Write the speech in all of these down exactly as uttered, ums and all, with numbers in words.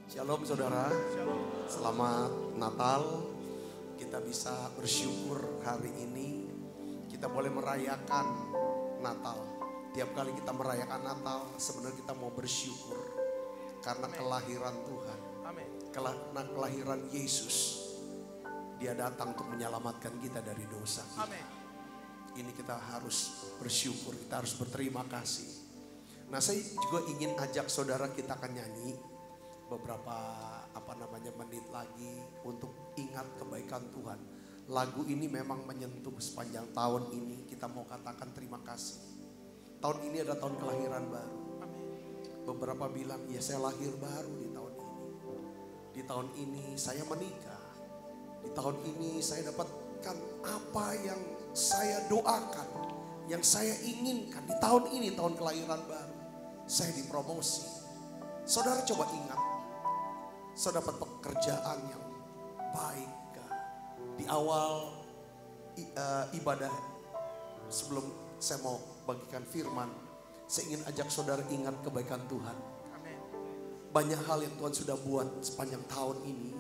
Shalom saudara, selamat Natal. Kita bisa bersyukur hari ini. Kita boleh merayakan Natal. Tiap kali kita merayakan Natal, sebenarnya kita mau bersyukur. Karena kelahiran Tuhan, karena kelahiran Yesus. Dia datang untuk menyelamatkan kita dari dosa kita. Ini kita harus bersyukur, kita harus berterima kasih. Nah, saya juga ingin ajak saudara, kita akan nyanyi beberapa apa namanya menit lagi untuk ingat kebaikan Tuhan. Lagu ini memang menyentuh sepanjang tahun ini. Kita mau katakan terima kasih. Tahun ini ada tahun kelahiran baru. Beberapa bilang, ya saya lahir baru di tahun ini. Di tahun ini saya menikah. Di tahun ini saya dapatkan apa yang saya doakan, yang saya inginkan. Di tahun ini, tahun kelahiran baru, saya dipromosi. Saudara coba ingat, saudara dapat pekerjaan yang baik. Di awal uh, ibadah, sebelum saya mau bagikan firman, saya ingin ajak saudara ingat kebaikan Tuhan. Banyak hal yang Tuhan sudah buat sepanjang tahun ini.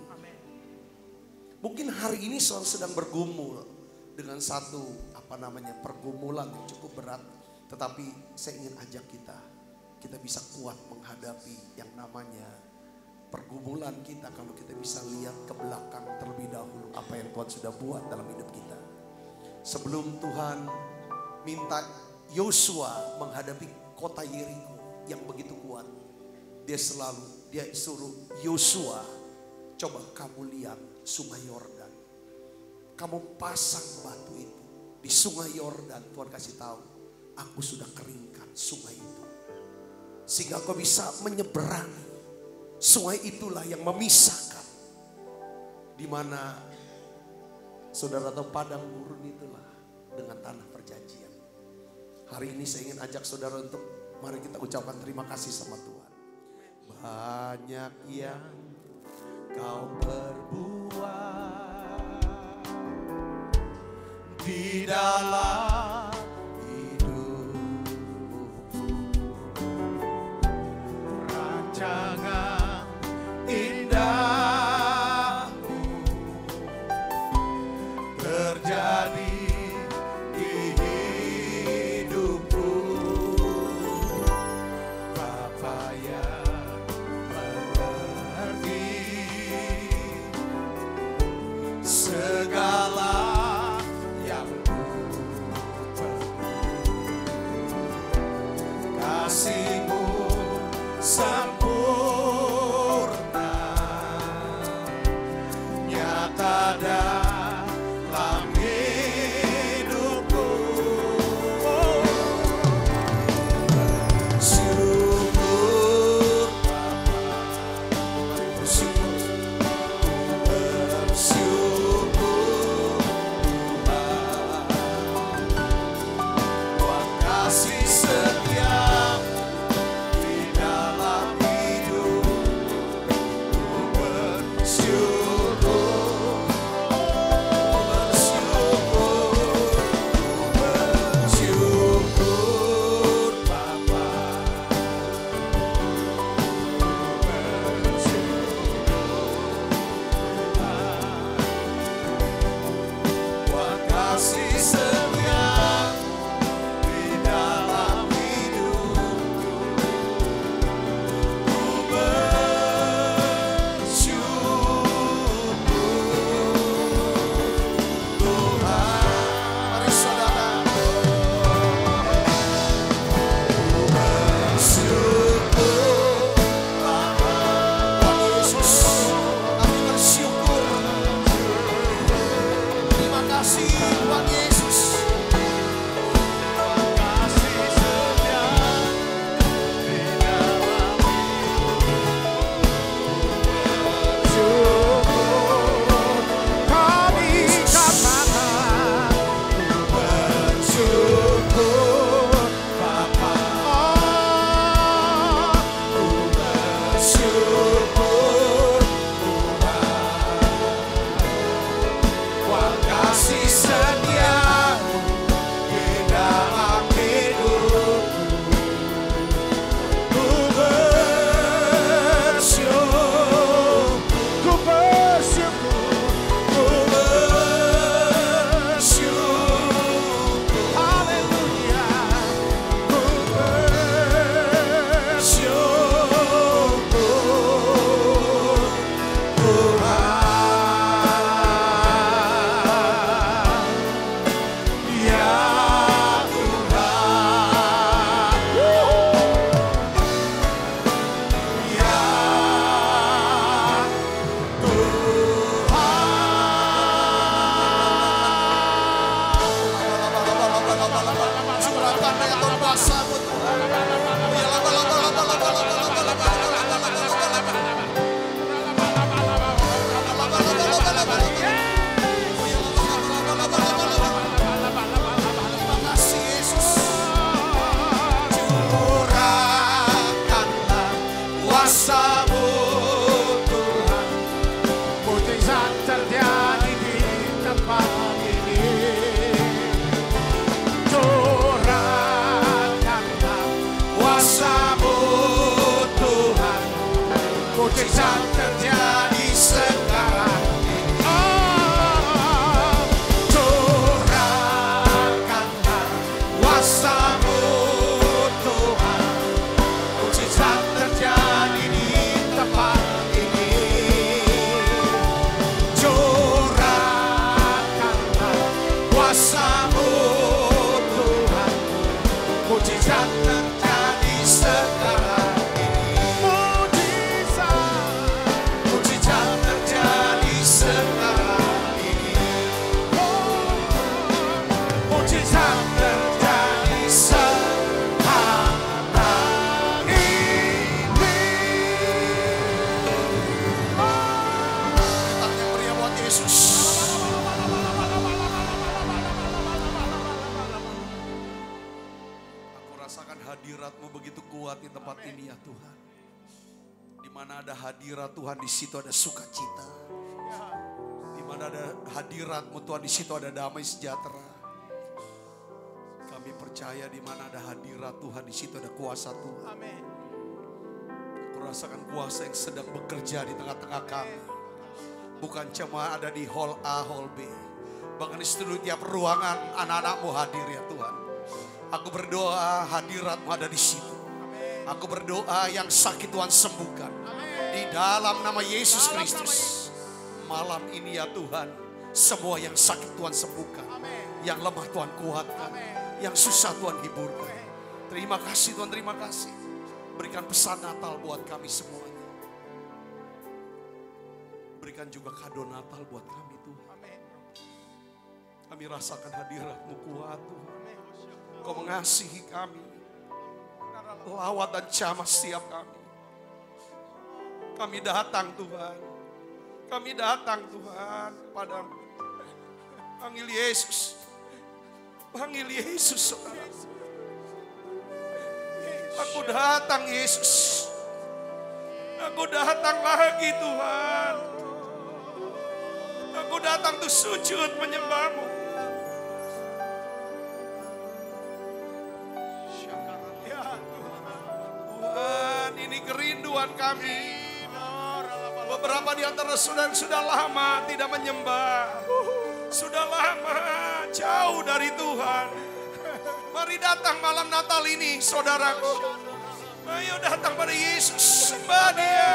Mungkin hari ini saudara sedang bergumul dengan satu apa namanya pergumulan yang cukup berat. Tetapi saya ingin ajak kita, kita bisa kuat menghadapi yang namanya pergumulan kita kalau kita bisa lihat ke belakang terlebih dahulu apa yang Tuhan sudah buat dalam hidup kita. Sebelum Tuhan minta Yosua menghadapi kota Yeriko yang begitu kuat, dia selalu dia suruh Yosua, coba kamu lihat sungai Yordan, kamu pasang batu itu di sungai Yordan. Tuhan kasih tahu, aku sudah keringkan sungai itu sehingga kau bisa menyeberangi. Sungai itulah yang memisahkan, di mana saudara tahu padang gurun itulah dengan tanah perjanjian. Hari ini saya ingin ajak saudara untuk mari kita ucapkan terima kasih sama Tuhan. Banyak yang kau perbuat di dalam hidupku, rancangan indahmu terjadi di hidupku. Bapa yang mengerti segala yang ku mujizat terjadi sekarang. Ini ya Tuhan, di mana ada hadirat Tuhan, di situ ada sukacita. Di mana ada hadirat-Mu Tuhan, di situ ada damai sejahtera. Kami percaya di mana ada hadirat Tuhan, di situ ada kuasa Tuhan. Aku rasakan kuasa yang sedang bekerja di tengah-tengah kami. Bukan cuma ada di hall A, hall B, bahkan di seluruh tiap ruangan anak-anak-Mu hadir ya Tuhan. Aku berdoa hadirat-Mu ada di situ. Aku berdoa yang sakit Tuhan sembuhkan. Di dalam nama Yesus Kristus. Malam ini ya Tuhan, semua yang sakit Tuhan sembuhkan. Yang lemah Tuhan kuatkan. Yang susah Tuhan hiburkan. Terima kasih Tuhan, terima kasih. Berikan pesan Natal buat kami semuanya. Berikan juga kado Natal buat kami Tuhan. Kami rasakan hadirat-Mu kuat Tuhan. Kau mengasihi kami. Lawat dan jamah setiap kami. Kami datang Tuhan. Kami datang Tuhan padamu. Panggil Yesus. Panggil Yesus saudara. Aku datang Yesus. Aku datang lagi Tuhan. Aku datang untuk sujud menyembah-Mu. Ini kerinduan kami. Beberapa di antara saudara sudah lama tidak menyembah. Sudah lama jauh dari Tuhan. Mari datang malam Natal ini saudaraku. Ayo datang pada Yesus. Sembah Dia.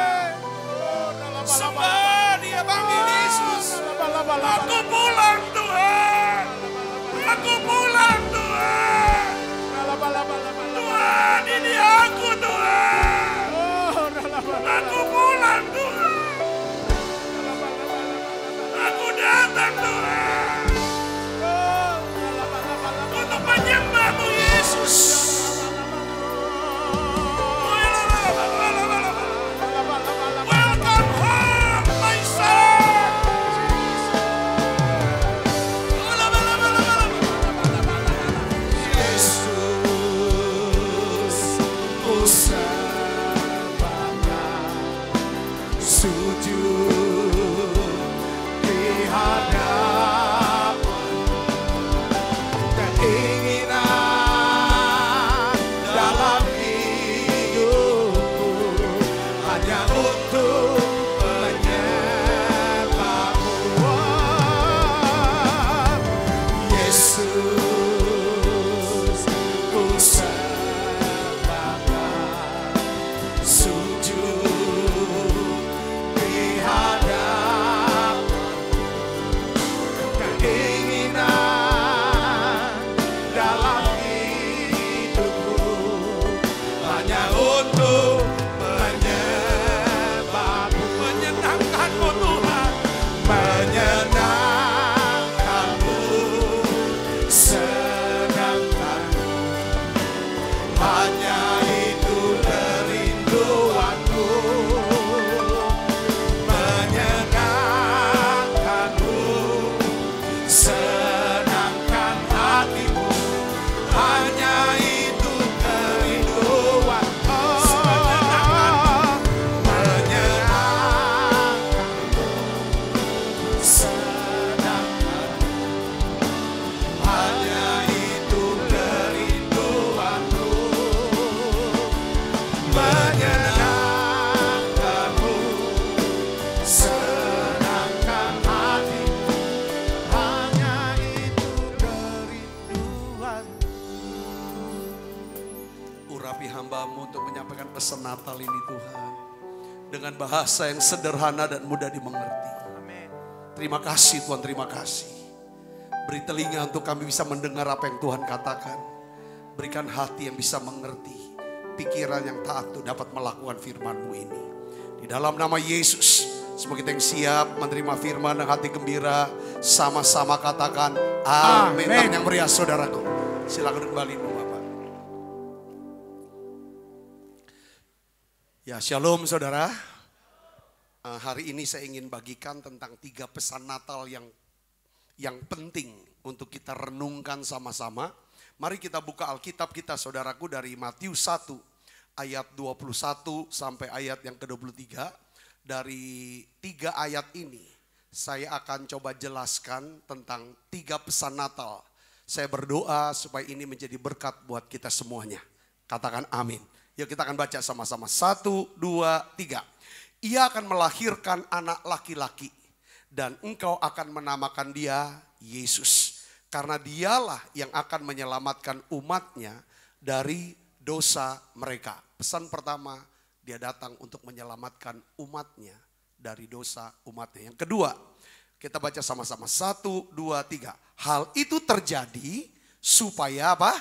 Sembah Dia, panggil Yesus. Aku pulang Tuhan. Aku pulang Tuhan. Tuhan, ini aku Tuhan. Aku pulang Tuhan. Aku datang Tuhan. Untuk menyembah-Mu Yesus. Welcome home my son. Yesus, usah pesan Natal ini Tuhan. Dengan bahasa yang sederhana dan mudah dimengerti. Terima kasih Tuhan, terima kasih. Beri telinga untuk kami bisa mendengar apa yang Tuhan katakan. Berikan hati yang bisa mengerti. Pikiran yang taat untuk dapat melakukan firman-Mu ini. Di dalam nama Yesus, semua kita yang siap menerima firman dan hati gembira, sama-sama katakan amin. Amin. Yang meriah saudaraku. Silakan kembali Bapak. Ya, shalom saudara. Uh, hari ini saya ingin bagikan tentang tiga pesan Natal yang yang penting untuk kita renungkan sama-sama. Mari kita buka Alkitab kita saudaraku dari Matius satu ayat dua puluh satu sampai ayat yang ke dua puluh tiga. Dari tiga ayat ini saya akan coba jelaskan tentang tiga pesan Natal. Saya berdoa supaya ini menjadi berkat buat kita semuanya. Katakan amin. Yuk kita akan baca sama-sama. Satu, dua, tiga. Ia akan melahirkan anak laki-laki dan engkau akan menamakan dia Yesus. Karena dialah yang akan menyelamatkan umatnya dari dosa mereka. Pesan pertama, dia datang untuk menyelamatkan umatnya dari dosa umatnya. Yang kedua, kita baca sama-sama. Satu, dua, tiga. Hal itu terjadi supaya apa?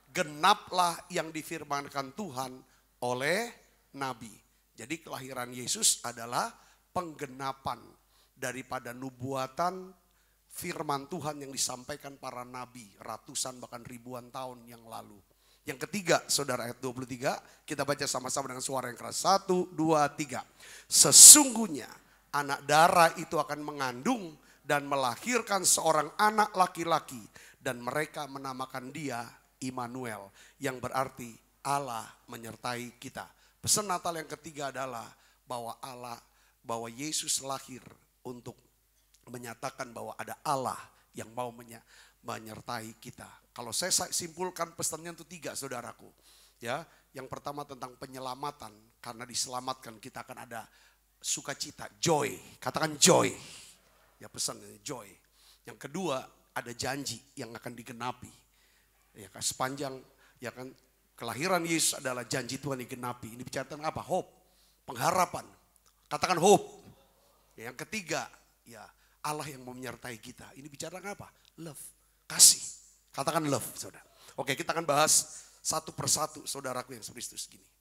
Genaplah yang difirmankan Tuhan oleh Nabi. Jadi kelahiran Yesus adalah penggenapan daripada nubuatan firman Tuhan yang disampaikan para nabi ratusan bahkan ribuan tahun yang lalu. Yang ketiga, saudara, ayat dua puluh tiga, kita baca sama-sama dengan suara yang keras. Satu, dua, tiga. Sesungguhnya anak darah itu akan mengandung dan melahirkan seorang anak laki-laki. Dan mereka menamakan dia Immanuel, yang berarti Allah menyertai kita. Pesan Natal yang ketiga adalah bahwa Allah, bahwa Yesus lahir untuk menyatakan bahwa ada Allah yang mau menyertai kita. Kalau saya simpulkan pesannya itu tiga saudaraku. Ya, yang pertama tentang penyelamatan, karena diselamatkan kita akan ada sukacita, joy. Katakan joy. Ya, pesannya joy. Yang kedua ada janji yang akan digenapi. Ya kan, sepanjang ya kan kelahiran Yesus adalah janji Tuhan digenapi. Ini bicara tentang apa? Hope, pengharapan. Katakan hope. Yang ketiga, ya Allah yang mau menyertai kita. Ini bicara tentang apa? Love, kasih. Katakan love, saudara. Oke, kita akan bahas satu persatu, saudaraku yang Kristus gini.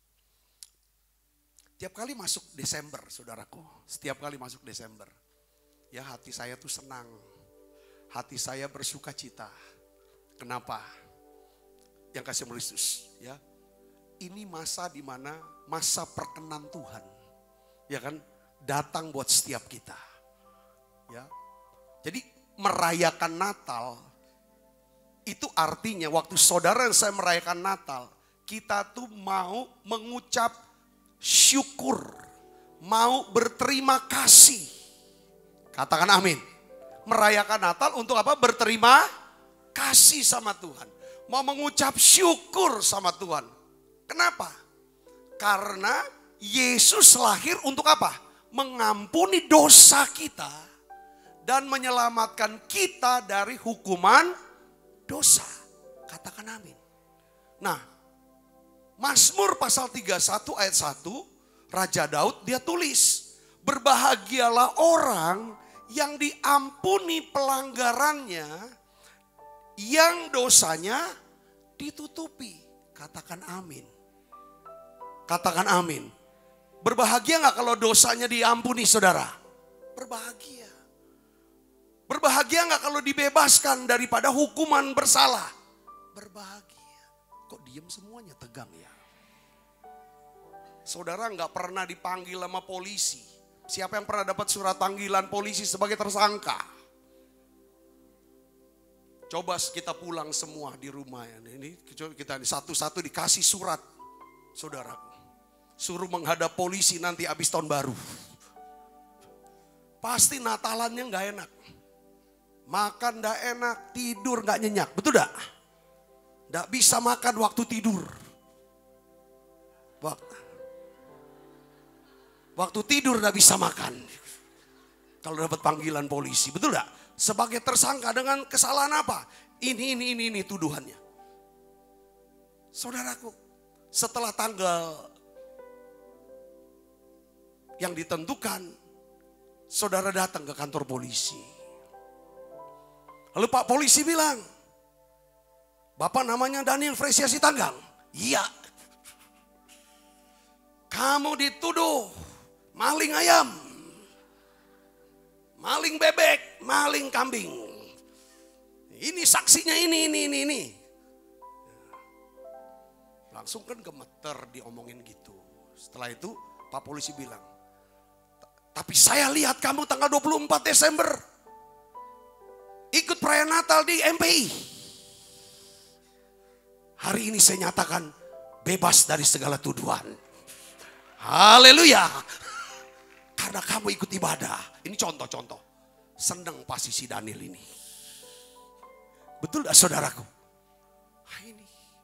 Tiap kali masuk Desember, saudaraku. Setiap kali masuk Desember, ya hati saya tuh senang. Hati saya bersuka cita. Kenapa? Yang kasih Kristus, ya. Ini masa di mana masa perkenan Tuhan, ya kan, datang buat setiap kita. Ya. Jadi merayakan Natal itu artinya waktu saudara dan saya merayakan Natal, kita tuh mau mengucap syukur, mau berterima kasih. Katakan amin. Merayakan Natal untuk apa? Berterima kasih sama Tuhan. Mau mengucap syukur sama Tuhan. Kenapa? Karena Yesus lahir untuk apa? Mengampuni dosa kita dan menyelamatkan kita dari hukuman dosa. Katakan amin. Nah, Mazmur pasal tiga puluh satu ayat satu, Raja Daud dia tulis, berbahagialah orang yang diampuni pelanggarannya, yang dosanya ditutupi. Katakan amin. Katakan amin. Berbahagia gak kalau dosanya diampuni saudara? Berbahagia. Berbahagia gak kalau dibebaskan daripada hukuman bersalah? Berbahagia. Kok diem semuanya, tegang ya? Saudara gak pernah dipanggil sama polisi. Siapa yang pernah dapat surat panggilan polisi sebagai tersangka? Coba kita pulang semua di rumah ya. Ini kita satu-satu dikasih surat, saudaraku. Suruh menghadap polisi nanti habis tahun baru. Pasti Natalannya nggak enak. Makan nggak enak, tidur nggak nyenyak, betul nggak? Nggak bisa makan waktu tidur. Waktu tidur nggak bisa makan. Kalau dapat panggilan polisi, betul nggak? Sebagai tersangka dengan kesalahan apa? Ini, ini, ini, ini tuduhannya. Saudaraku, setelah tanggal yang ditentukan, saudara datang ke kantor polisi. Lalu Pak polisi bilang, Bapak namanya Daniel Fresia Sitanggang. Iya. Kamu dituduh maling ayam, maling bebek, maling kambing. Ini saksinya ini, ini, ini, ini. Langsung kan gemeter diomongin gitu. Setelah itu Pak polisi bilang, tapi saya lihat kamu tanggal dua puluh empat Desember ikut perayaan Natal di M P I. Hari ini saya nyatakan bebas dari segala tuduhan. Haleluya. Karena kamu ikut ibadah. Ini contoh-contoh. Senang pasti si Daniel ini. Betul gak saudaraku? Nah ini.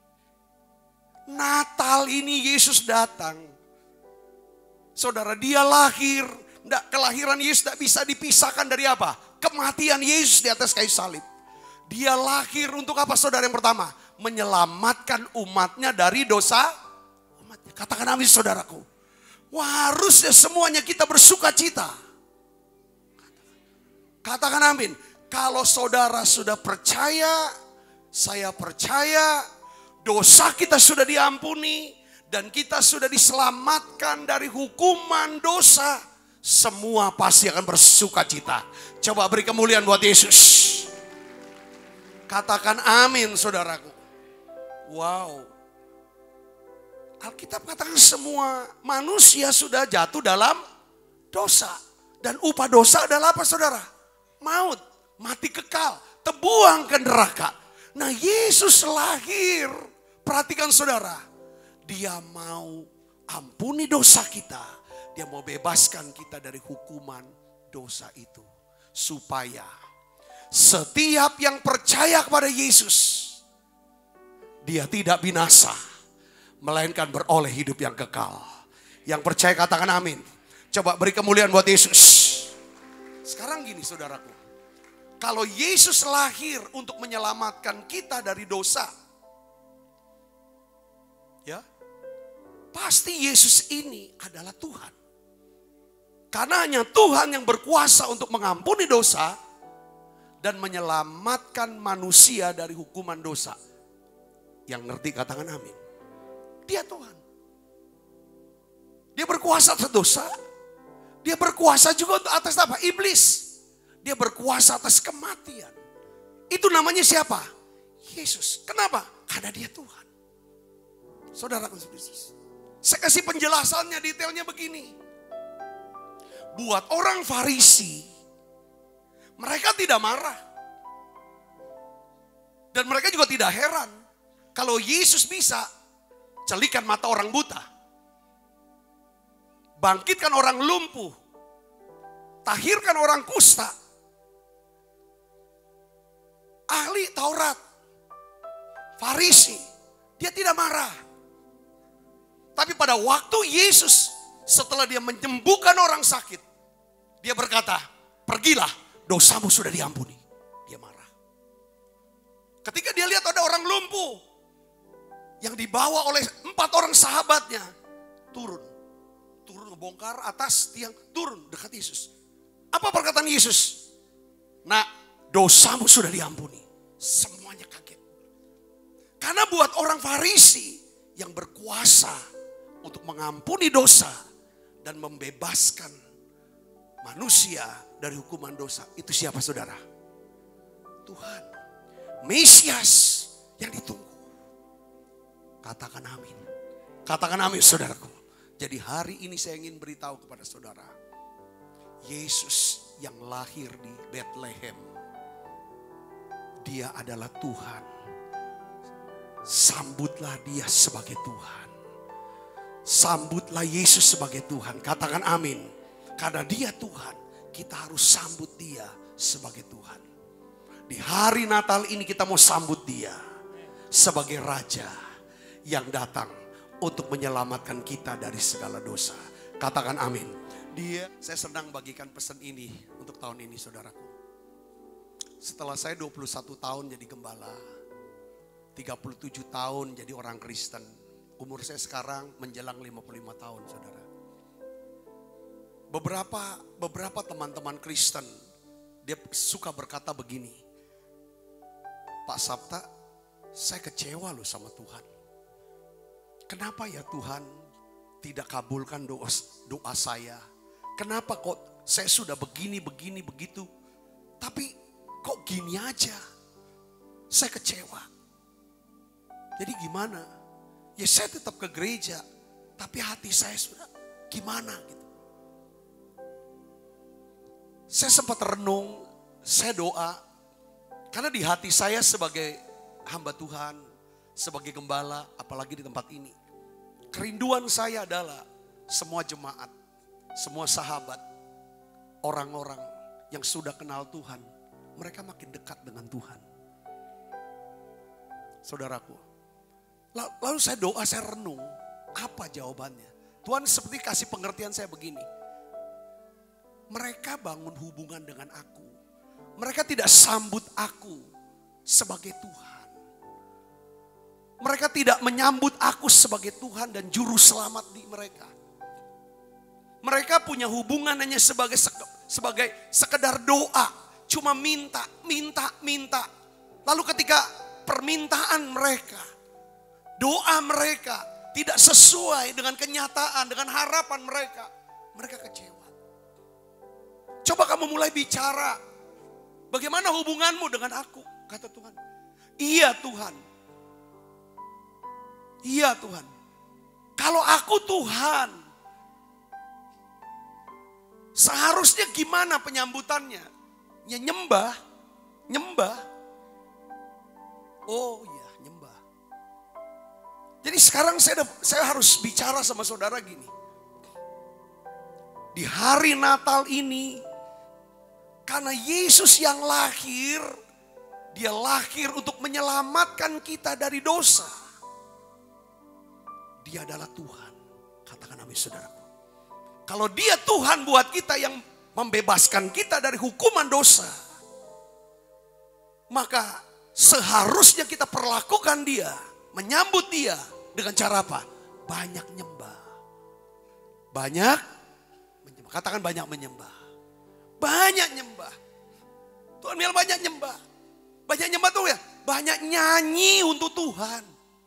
Natal ini Yesus datang. Saudara, dia lahir. Nggak, kelahiran Yesus tidak bisa dipisahkan dari apa? Kematian Yesus di atas kayu salib. Dia lahir untuk apa saudara yang pertama? Menyelamatkan umatnya dari dosa umatnya. Katakan amin saudaraku. Wah, harusnya semuanya kita bersuka cita. Katakan amin. Kalau saudara sudah percaya, saya percaya dosa kita sudah diampuni dan kita sudah diselamatkan dari hukuman dosa, semua pasti akan bersuka cita. Coba beri kemuliaan buat Yesus. Katakan amin saudaraku. Wow. Alkitab katakan semua manusia sudah jatuh dalam dosa. Dan upah dosa adalah apa saudara? Maut, mati kekal, terbuang ke neraka. Nah Yesus lahir, perhatikan saudara. Dia mau ampuni dosa kita. Dia mau bebaskan kita dari hukuman dosa itu. Supaya setiap yang percaya kepada Yesus, dia tidak binasa, melainkan beroleh hidup yang kekal. Yang percaya katakan amin. Coba beri kemuliaan buat Yesus. Sekarang gini saudaraku. Kalau Yesus lahir untuk menyelamatkan kita dari dosa, ya, pasti Yesus ini adalah Tuhan. Karena hanya Tuhan yang berkuasa untuk mengampuni dosa dan menyelamatkan manusia dari hukuman dosa. Yang ngerti katakan amin. Dia Tuhan. Dia berkuasa atas dosa. Dia berkuasa juga untuk atas apa? Iblis. Dia berkuasa atas kematian. Itu namanya siapa? Yesus. Kenapa? Karena dia Tuhan. Saudara Yesus. Saya kasih penjelasannya detailnya begini. Buat orang Farisi, mereka tidak marah. Dan mereka juga tidak heran. Kalau Yesus bisa celikan mata orang buta, bangkitkan orang lumpuh, tahirkan orang kusta, ahli Taurat, Farisi, dia tidak marah. Tapi pada waktu Yesus setelah dia menyembuhkan orang sakit, dia berkata, pergilah, dosamu sudah diampuni. Dia marah. Ketika dia lihat ada orang lumpuh yang dibawa oleh empat orang sahabatnya, turun. Turun ngebongkar atas tiang, turun dekat Yesus. Apa perkataan Yesus? Nah, dosamu sudah diampuni. Semuanya kaget. Karena buat orang Farisi yang berkuasa untuk mengampuni dosa dan membebaskan manusia dari hukuman dosa, itu siapa saudara? Tuhan. Mesias yang ditunggu. Katakan amin. Katakan amin saudaraku. Jadi hari ini saya ingin beritahu kepada saudara. Yesus yang lahir di Bethlehem, dia adalah Tuhan. Sambutlah dia sebagai Tuhan. Sambutlah Yesus sebagai Tuhan. Katakan amin. Karena dia Tuhan, kita harus sambut dia sebagai Tuhan. Di hari Natal ini kita mau sambut dia sebagai Raja yang datang untuk menyelamatkan kita dari segala dosa. Katakan amin. Dia, saya sedang bagikan pesan ini untuk tahun ini saudaraku. Setelah saya dua puluh satu tahun jadi gembala, tiga puluh tujuh tahun jadi orang Kristen, umur saya sekarang menjelang lima puluh lima tahun saudara. beberapa beberapa teman-teman Kristen dia suka berkata begini, Pak Sabta, saya kecewa loh sama Tuhan. Kenapa ya Tuhan tidak kabulkan doa, doa saya? Kenapa kok saya sudah begini, begini, begitu. Tapi kok gini aja? Saya kecewa. Jadi gimana? Ya saya tetap ke gereja. Tapi hati saya sudah gimana gitu. Saya sempat renung, saya doa. Karena di hati saya sebagai hamba Tuhan, sebagai gembala, apalagi di tempat ini. Kerinduan saya adalah semua jemaat, semua sahabat, orang-orang yang sudah kenal Tuhan, mereka makin dekat dengan Tuhan. Saudaraku, lalu saya doa, saya renung, apa jawabannya? Tuhan seperti kasih pengertian saya begini. Mereka bangun hubungan dengan aku. Mereka tidak sambut aku sebagai Tuhan. Mereka tidak menyambut aku sebagai Tuhan dan juru selamat di mereka. Mereka punya hubungan hanya sebagai sebagai sekedar doa. Cuma minta, minta, minta. Lalu ketika permintaan mereka, doa mereka tidak sesuai dengan kenyataan, dengan harapan mereka, mereka kecewa. Coba kamu mulai bicara. Bagaimana hubunganmu dengan aku? Kata Tuhan. Iya Tuhan. Iya Tuhan. Kalau aku Tuhan, seharusnya gimana penyambutannya? Ya nyembah. Nyembah. Oh iya nyembah. Jadi sekarang saya, saya harus bicara sama saudara gini. Di hari Natal ini, karena Yesus yang lahir, dia lahir untuk menyelamatkan kita dari dosa. Dia adalah Tuhan. Katakan amin saudaraku. Kalau dia Tuhan buat kita yang membebaskan kita dari hukuman dosa, maka seharusnya kita perlakukan dia, menyambut dia dengan cara apa? Banyak nyembah. Banyak menyembah. Katakan banyak menyembah. Banyak nyembah. Tuhan bilang banyak nyembah. Banyak nyembah tuh ya, banyak nyanyi untuk Tuhan.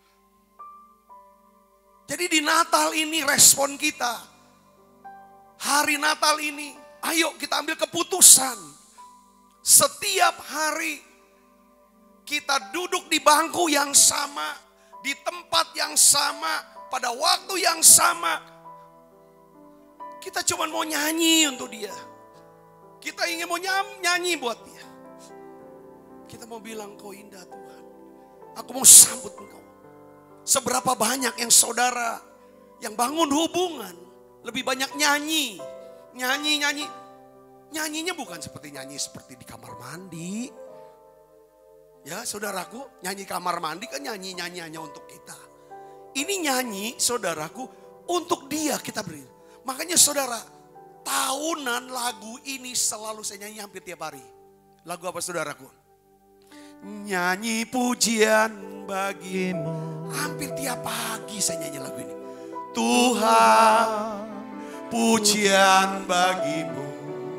Jadi di Natal ini respon kita. Hari Natal ini, ayo kita ambil keputusan. Setiap hari kita duduk di bangku yang sama, di tempat yang sama, pada waktu yang sama. Kita cuma mau nyanyi untuk dia. Kita ingin mau nyanyi buat dia. Kita mau bilang kau indah Tuhan. Aku mau sambut engkau. Seberapa banyak yang saudara yang bangun hubungan. Lebih banyak nyanyi. Nyanyi, nyanyi. Nyanyinya bukan seperti nyanyi seperti di kamar mandi. Ya saudaraku, nyanyi kamar mandi kan nyanyi-nyanyi hanya untuk kita. Ini nyanyi saudaraku untuk dia kita beri. Makanya saudara, tahunan lagu ini selalu saya nyanyi hampir tiap hari. Lagu apa saudaraku? Nyanyi pujian bagimu. Hampir tiap pagi saya nyanyi lagu ini. Tuhan, pujian bagimu.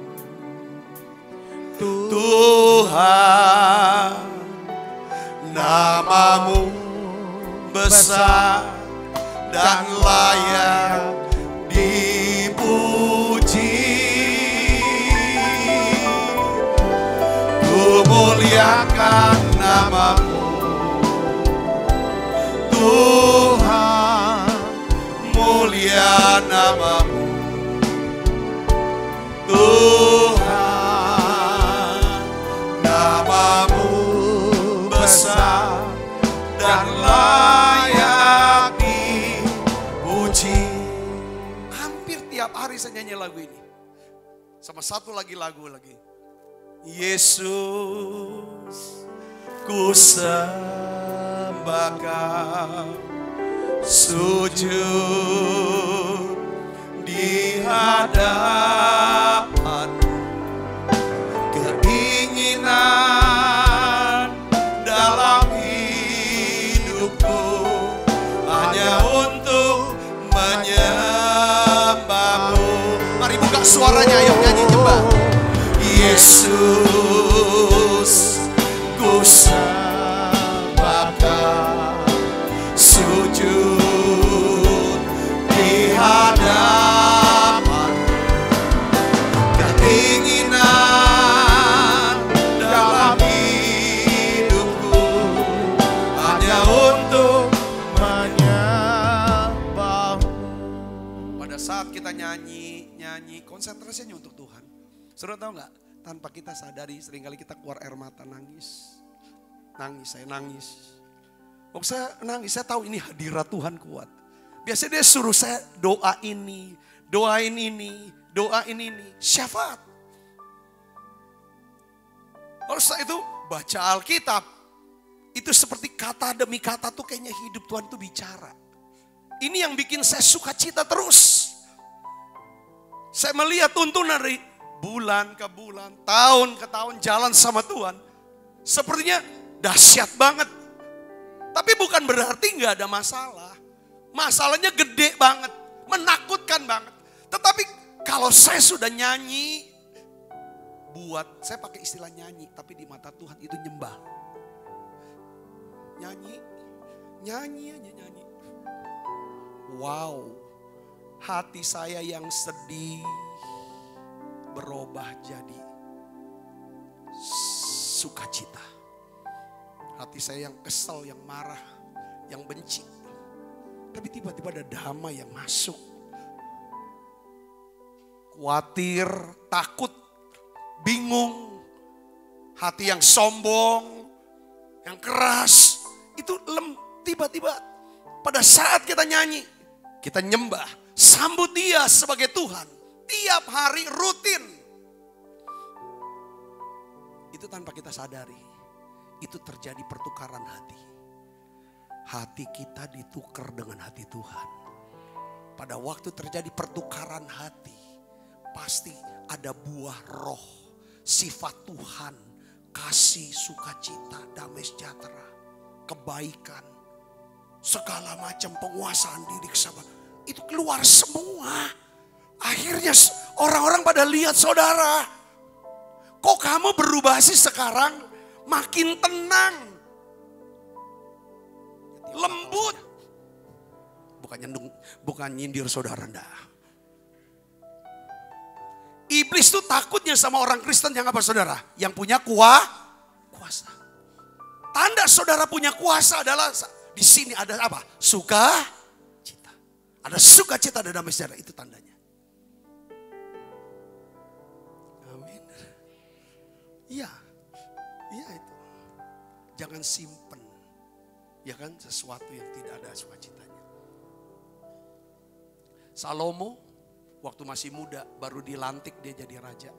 Tuhan, namamu besar dan layak dipuji. Ku muliakan namamu, Tuhan, mulia namamu, Tuhan, namamu besar dan layak dipuji. Hampir tiap hari saya nyanyi lagu ini. Sama satu lagi lagu lagi. Yesus, ku sembah Kau, sujud di hadapan-Mu. Keinginan dalam hidupku hanya untuk menyembah-Mu. Mari buka suara. suaranya, ayo nyanyi nyembah. Yesus, ku sembahkan, sujud di hadapan, keinginan dalam hidupku hanya untuk menyembahmu. Pada saat kita nyanyi, nyanyi, konsentrasinya untuk Tuhan. Saudara tahu nggak? Tanpa kita sadari seringkali kita keluar air mata, nangis. Nangis, saya nangis. Waktu saya nangis, saya tahu ini hadirat Tuhan kuat. Biasanya dia suruh saya doa ini, doain ini, doain ini. Syafaat. Lalu setelah itu baca Alkitab. Itu seperti kata demi kata tuh kayaknya hidup Tuhan tuh bicara. Ini yang bikin saya sukacita terus. Saya melihat tuntunan dari bulan ke bulan, tahun ke tahun jalan sama Tuhan. Sepertinya dahsyat banget. Tapi bukan berarti nggak ada masalah. Masalahnya gede banget, menakutkan banget. Tetapi kalau saya sudah nyanyi, buat, saya pakai istilah nyanyi, tapi di mata Tuhan itu nyembah. Nyanyi, nyanyi aja nyanyi. Wow, hati saya yang sedih berubah jadi sukacita. Hati saya yang kesel, yang marah, yang benci. Tapi tiba-tiba ada damai yang masuk. Khawatir, takut, bingung. Hati yang sombong, yang keras. Itu lem, tiba-tiba pada saat kita nyanyi, kita nyembah, sambut dia sebagai Tuhan. Tiap hari rutin. Itu tanpa kita sadari. Itu terjadi pertukaran hati. Hati kita ditukar dengan hati Tuhan. Pada waktu terjadi pertukaran hati, pasti ada buah roh, sifat Tuhan, kasih, sukacita, damai sejahtera, kebaikan, segala macam penguasaan diri, kesabaran. Itu keluar semua. Akhirnya orang-orang pada lihat, saudara, kok kamu berubah sih sekarang? Makin tenang, lembut. Bukan nyendung, bukan nyindir saudara, enggak. Iblis tuh takutnya sama orang Kristen yang apa saudara? Yang punya kuah, kuasa. Tanda saudara punya kuasa adalah di sini ada apa? Sukacita. Ada sukacita, ada damai sejahtera, itu tandanya. Amin. Iya, iya itu. Jangan simpen, ya kan, sesuatu yang tidak ada sukacitanya. Salomo waktu masih muda baru dilantik dia jadi raja.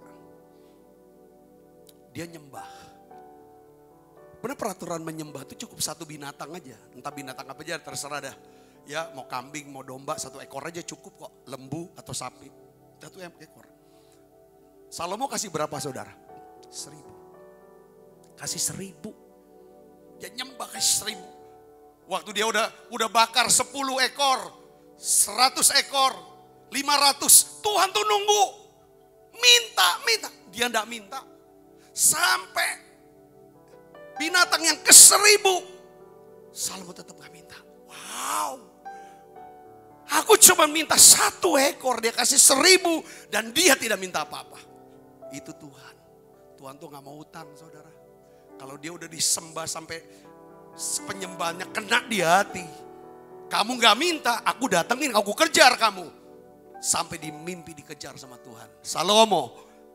Dia nyembah. Benar peraturan menyembah itu cukup satu binatang aja. Entah binatang apa aja terserah dah. Ya mau kambing, mau domba, satu ekor aja cukup kok. Lembu atau sapi, satu ekor. Salomo kasih berapa saudara? Seribu. Kasih seribu. Dia nyembah kasih seribu. Waktu dia udah udah bakar sepuluh ekor, seratus ekor, lima ratus. Tuhan tuh nunggu. Minta, minta. Dia enggak minta. Sampai binatang yang ke seribu. Salomo tetap gak minta. Wow. Aku cuma minta satu ekor. Dia kasih seribu. Dan dia tidak minta apa-apa. Itu Tuhan. Tuhan tuh gak mau utang saudara. Kalau dia udah disembah sampai penyembahnya kena di hati. Kamu gak minta, aku datengin, aku kejar kamu. Sampai di mimpi dikejar sama Tuhan. Salomo.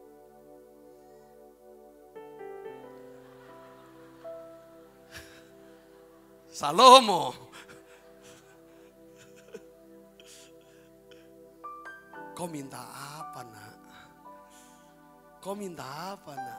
Salomo. Kau minta apa nak? Kau minta apa nak?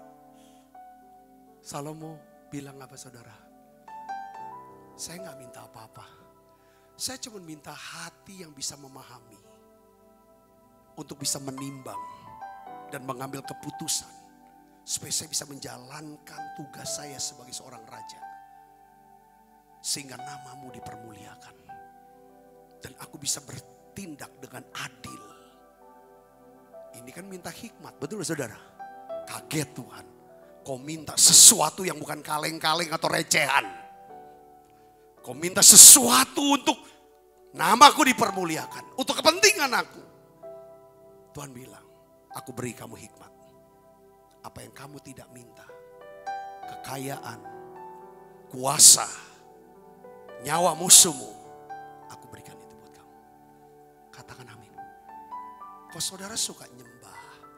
Salomo bilang apa saudara? Saya gak minta apa-apa. Saya cuma minta hati yang bisa memahami. Untuk bisa menimbang dan mengambil keputusan. Supaya saya bisa menjalankan tugas saya sebagai seorang raja. Sehingga namamu dipermuliakan. Dan aku bisa bertindak dengan adil. Ini kan minta hikmat, betul saudara? Kaget Tuhan. Kau minta sesuatu yang bukan kaleng-kaleng atau recehan. Kau minta sesuatu untuk namaku dipermuliakan. Untuk kepentingan aku. Tuhan bilang, aku beri kamu hikmat. Apa yang kamu tidak minta. Kekayaan, kuasa, nyawa musuhmu. Aku berikan itu buat kamu. Katakan amin. Kau saudara suka nyembah.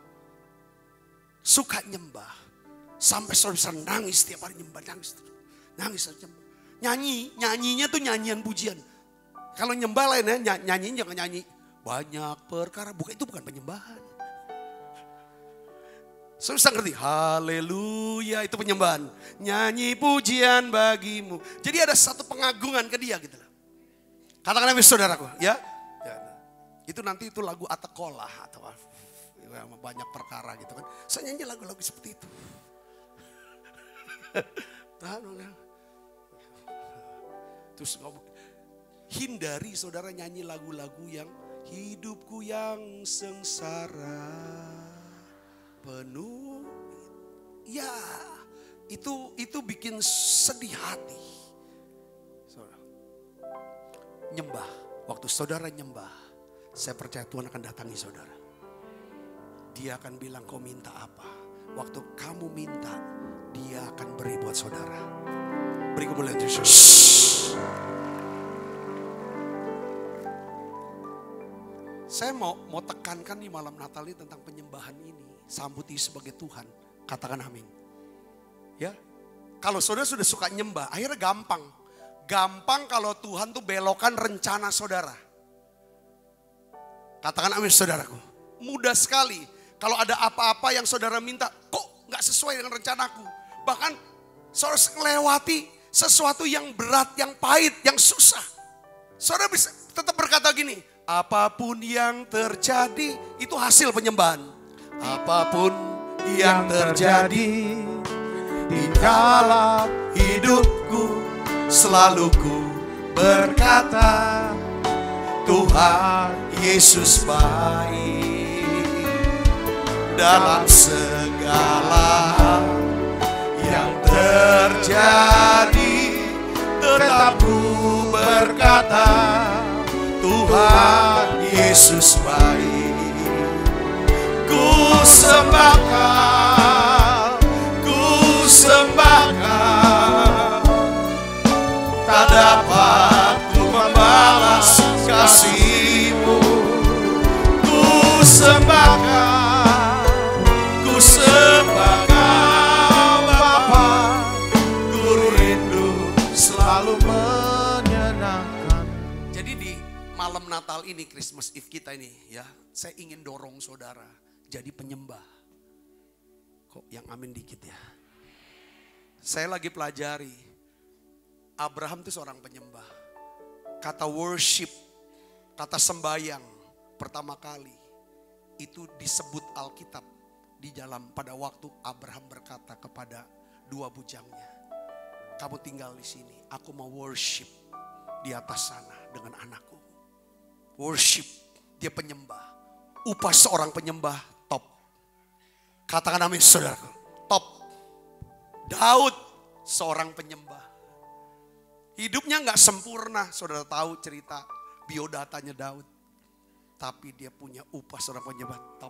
Suka nyembah. Sampai saudara bisa nangis setiap hari nyembah. Nangis. Nangis. Nyembah. Nyanyi. Nyanyinya tuh nyanyian pujian. Kalau nyembah lain ya. Nyanyiin jangan nyanyi. Banyak perkara. Bukan, itu bukan penyembahan. Saudara bisa ngerti. Haleluya. Itu penyembahan. Nyanyi pujian bagimu. Jadi ada satu pengagungan ke dia gitu. Katakan amin saudaraku. Ya. Itu nanti itu lagu Atekolah atau banyak perkara gitu kan. Saya nyanyi lagu-lagu seperti itu. Terus hindari saudara nyanyi lagu-lagu yang hidupku yang sengsara penuh. Ya, itu itu bikin sedih hati. Saudara. Nyembah, waktu saudara nyembah. Saya percaya Tuhan akan datangi saudara. Dia akan bilang kau minta apa. Waktu kamu minta, dia akan beri buat saudara. Beri kemuliaan Yesus. Saya mau mau tekankan di malam Natal ini tentang penyembahan ini. Sambuti sebagai Tuhan. Katakan amin. Ya, kalau saudara sudah suka nyembah, akhirnya gampang. Gampang kalau Tuhan tuh belokan rencana saudara. Katakan amin saudaraku. Mudah sekali. Kalau ada apa-apa yang saudara minta, kok gak sesuai dengan rencanaku. Bahkan saudara melewati sesuatu yang berat, yang pahit, yang susah. Saudara bisa tetap berkata gini, apapun yang terjadi itu hasil penyembahan. Apapun yang terjadi di dalam hidupku, selalu ku berkata, Tuhan Yesus baik dalam segala yang terjadi. Tetap ku berkata, Tuhan Yesus baik. Ku sembahkan, ku sembahkan, tak dapat ku membalas kasih-Mu. Ku sembahkan, ku sembahkan Bapa, ku rindu selalu menyenangkan. Jadi di malam Natal ini, Christmas Eve kita ini ya, saya ingin dorong saudara jadi penyembah. Kok yang amin dikit ya. Saya lagi pelajari, Abraham itu seorang penyembah. Kata worship, kata sembayang pertama kali itu disebut Alkitab di dalam pada waktu Abraham berkata kepada dua bujangnya, kamu tinggal di sini, aku mau worship di atas sana dengan anakku. Worship, dia penyembah. Upah seorang penyembah top. Katakan amin saudaraku, top. Daud seorang penyembah. Hidupnya gak sempurna, saudara tahu cerita biodatanya Daud. Tapi dia punya upah seorang penyembah top.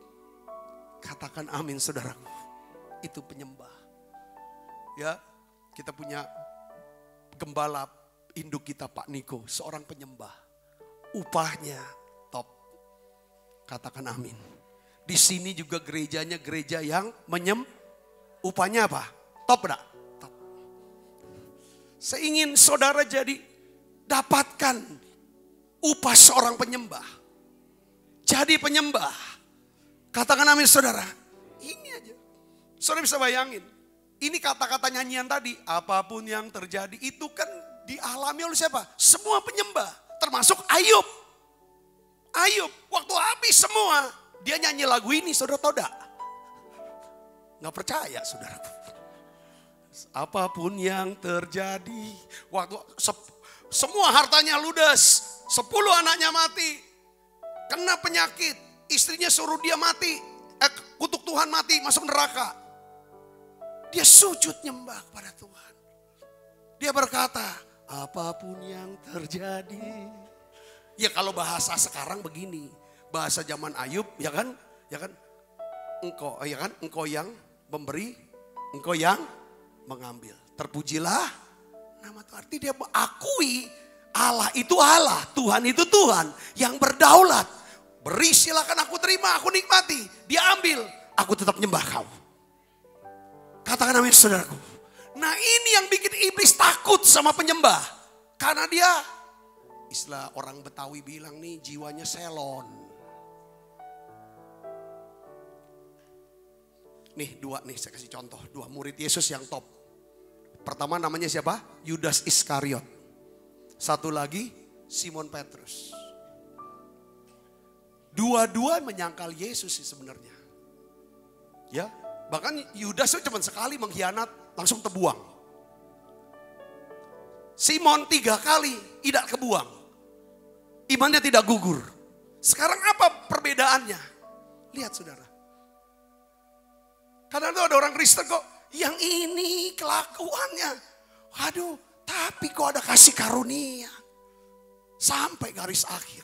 Katakan amin saudaraku, itu penyembah. Ya, kita punya gembala induk kita Pak Niko, seorang penyembah. Upahnya top. Katakan amin. Di sini juga gerejanya gereja yang menyem. Upahnya apa? Top enggak? Top. Saya ingin saudara jadi dapatkan upah seorang penyembah. Jadi penyembah. Katakan amin saudara. Ini aja. Saudara bisa bayangin. Ini kata-kata nyanyian tadi. Apapun yang terjadi itu kan dialami oleh siapa? Semua penyembah. Termasuk Ayub. Ayub. Waktu habis semua. Dia nyanyi lagu ini. Saudara tahu gak? Gak percaya saudara. Apapun yang terjadi. Waktu sep- semua hartanya ludes. Sepuluh anaknya mati. Kena penyakit. istrinya suruh dia mati, eh, kutuk Tuhan mati, masuk neraka. Dia sujud nyembah kepada Tuhan. Dia berkata, apapun yang terjadi. Ya kalau bahasa sekarang begini, bahasa zaman Ayub, ya kan? Ya kan? Engkau, ya kan? Engkau yang memberi, engkau yang mengambil. Terpujilah nama Tuhan. Arti dia mengakui Allah itu Allah, Tuhan itu Tuhan yang berdaulat. Beri silakan aku terima, aku nikmati. Dia ambil, aku tetap nyembah kau. Katakan amin saudaraku. Nah ini yang bikin iblis takut sama penyembah. Karena dia, istilah orang Betawi bilang nih, jiwanya selon. Nih dua nih saya kasih contoh. Dua murid Yesus yang top. Pertama namanya siapa? Yudas Iskariot. Satu lagi Simon Petrus. Dua-dua menyangkal Yesus sih sebenarnya. Ya, bahkan Yudas itu cuma sekali mengkhianat, langsung terbuang. Simon tiga kali tidak kebuang. Imannya tidak gugur. Sekarang apa perbedaannya? Lihat saudara. Kadang itu ada orang Kristen kok, yang ini kelakuannya. Waduh, tapi kok ada kasih karunia. Sampai garis akhir.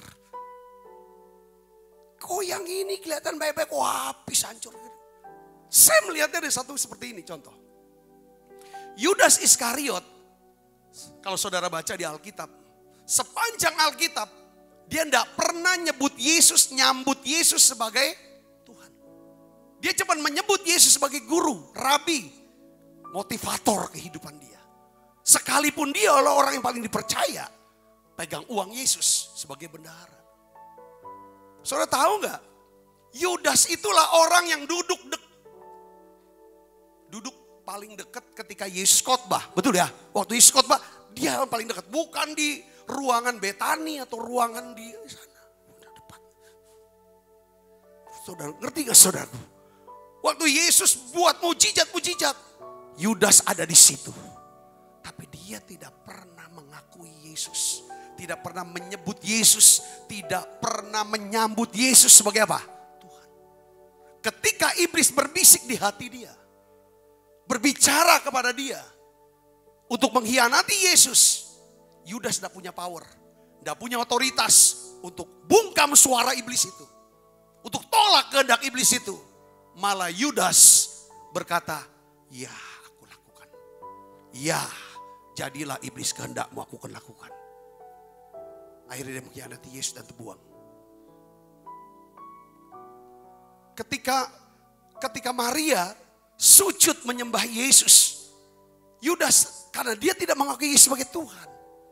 Kok yang ini kelihatan baik-baik, kok habis hancur. Saya melihatnya dari satu seperti ini contoh. Yudas Iskariot, kalau saudara baca di Alkitab, sepanjang Alkitab, dia tidak pernah nyebut Yesus, nyambut Yesus sebagai Tuhan. Dia cuma menyebut Yesus sebagai guru, rabi, motivator kehidupan dia. Sekalipun dia adalah orang yang paling dipercaya, pegang uang Yesus sebagai bendahara. Saudara tahu nggak? Yudas itulah orang yang duduk dek, duduk paling dekat ketika Yesus khotbah, betul ya? Waktu Yesus khotbah, dia yang paling dekat, bukan di ruangan Betani atau ruangan di sana, depan. Saudara ngerti nggak saudara? Waktu Yesus buat mujizat-mujizat, Yudas ada di situ, tapi dia tidak pernah mengakui Yesus. Tidak pernah menyebut Yesus, tidak pernah menyambut Yesus sebagai apa? Tuhan. Ketika iblis berbisik di hati dia, berbicara kepada dia untuk mengkhianati Yesus, Yudas tidak punya power, tidak punya otoritas untuk bungkam suara iblis itu, untuk tolak kehendak iblis itu. Malah Yudas berkata, ya aku lakukan. Ya, jadilah iblis kehendakmu aku akan lakukan. Akhirnya dia mengkhianati Yesus dan terbuang. Ketika ketika Maria sujud menyembah Yesus, Yudas karena dia tidak mengakui Yesus sebagai Tuhan.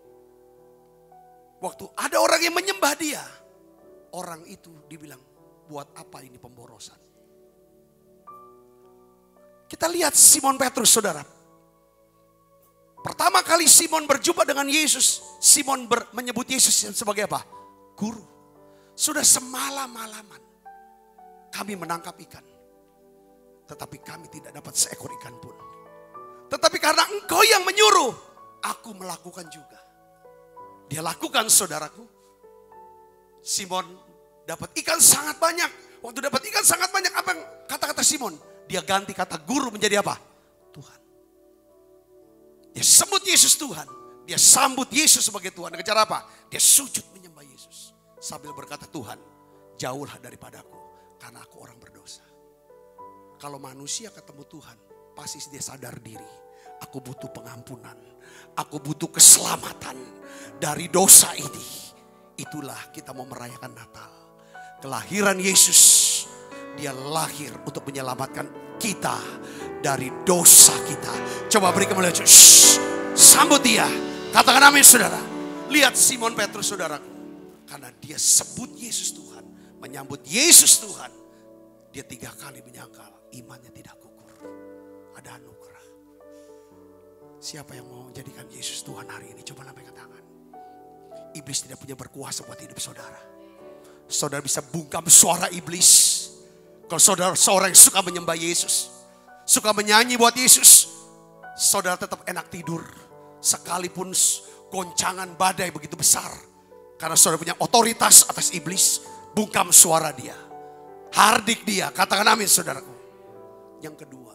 Waktu ada orang yang menyembah dia, orang itu dibilang, buat apa ini pemborosan? Kita lihat Simon Petrus saudara. Pertama kali Simon berjumpa dengan Yesus, Simon ber, menyebut Yesus sebagai apa? Guru. Sudah semalam-malaman kami menangkap ikan, tetapi kami tidak dapat seekor ikan pun. Tetapi karena engkau yang menyuruh, aku melakukan juga. Dia lakukan saudaraku. Simon dapat ikan sangat banyak. Waktu dapat ikan sangat banyak, apa yang kata-kata Simon? Dia ganti kata guru menjadi apa? Tuhan. Dia sebut Yesus Tuhan. Dia sambut Yesus sebagai Tuhan. Dengan cara apa? Dia sujud menyembah Yesus. Sambil berkata, Tuhan, jauhlah daripadaku. Karena aku orang berdosa. Kalau manusia ketemu Tuhan, pasti dia sadar diri. Aku butuh pengampunan. Aku butuh keselamatan dari dosa ini. Itulah kita mau merayakan Natal. Kelahiran Yesus. Dia lahir untuk menyelamatkan kita dari dosa kita. Coba beri kemuliaan Yesus. Sambut dia. Katakan amin saudara. Lihat Simon Petrus saudaraku. Karena dia sebut Yesus Tuhan. Menyambut Yesus Tuhan. Dia tiga kali menyangkal. Imannya tidak gugur. Ada anugerah. Siapa yang mau menjadikan Yesus Tuhan hari ini? Coba lambaikan tangan. Iblis tidak punya berkuasa buat hidup saudara. Saudara bisa bungkam suara iblis. Kalau saudara seorang yang suka menyembah Yesus, suka menyanyi buat Yesus, saudara tetap enak tidur. Sekalipun goncangan badai begitu besar. Karena saudara punya otoritas atas iblis, bungkam suara dia. Hardik dia, katakan amin saudaraku. Yang kedua,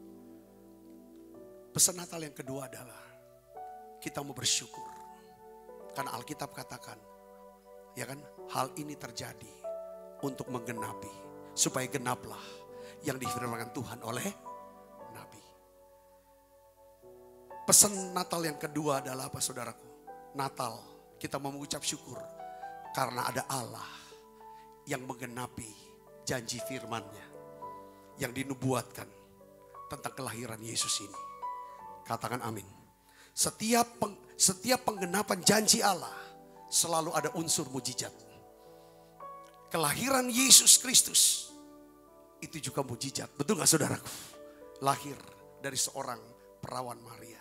pesan Natal yang kedua adalah kita mau bersyukur. Karena Alkitab katakan, ya kan, hal ini terjadi untuk menggenapi, supaya genaplah yang difirmankan Tuhan oleh Nabi. Pesan Natal yang kedua adalah apa saudaraku? Natal, kita mau mengucap syukur karena ada Allah yang menggenapi janji firman-Nya yang dinubuatkan tentang kelahiran Yesus ini. Katakan amin. Setiap peng, setiap penggenapan janji Allah selalu ada unsur mujizat. Kelahiran Yesus Kristus itu juga mujizat. Betul gak saudaraku? Lahir dari seorang perawan Maria.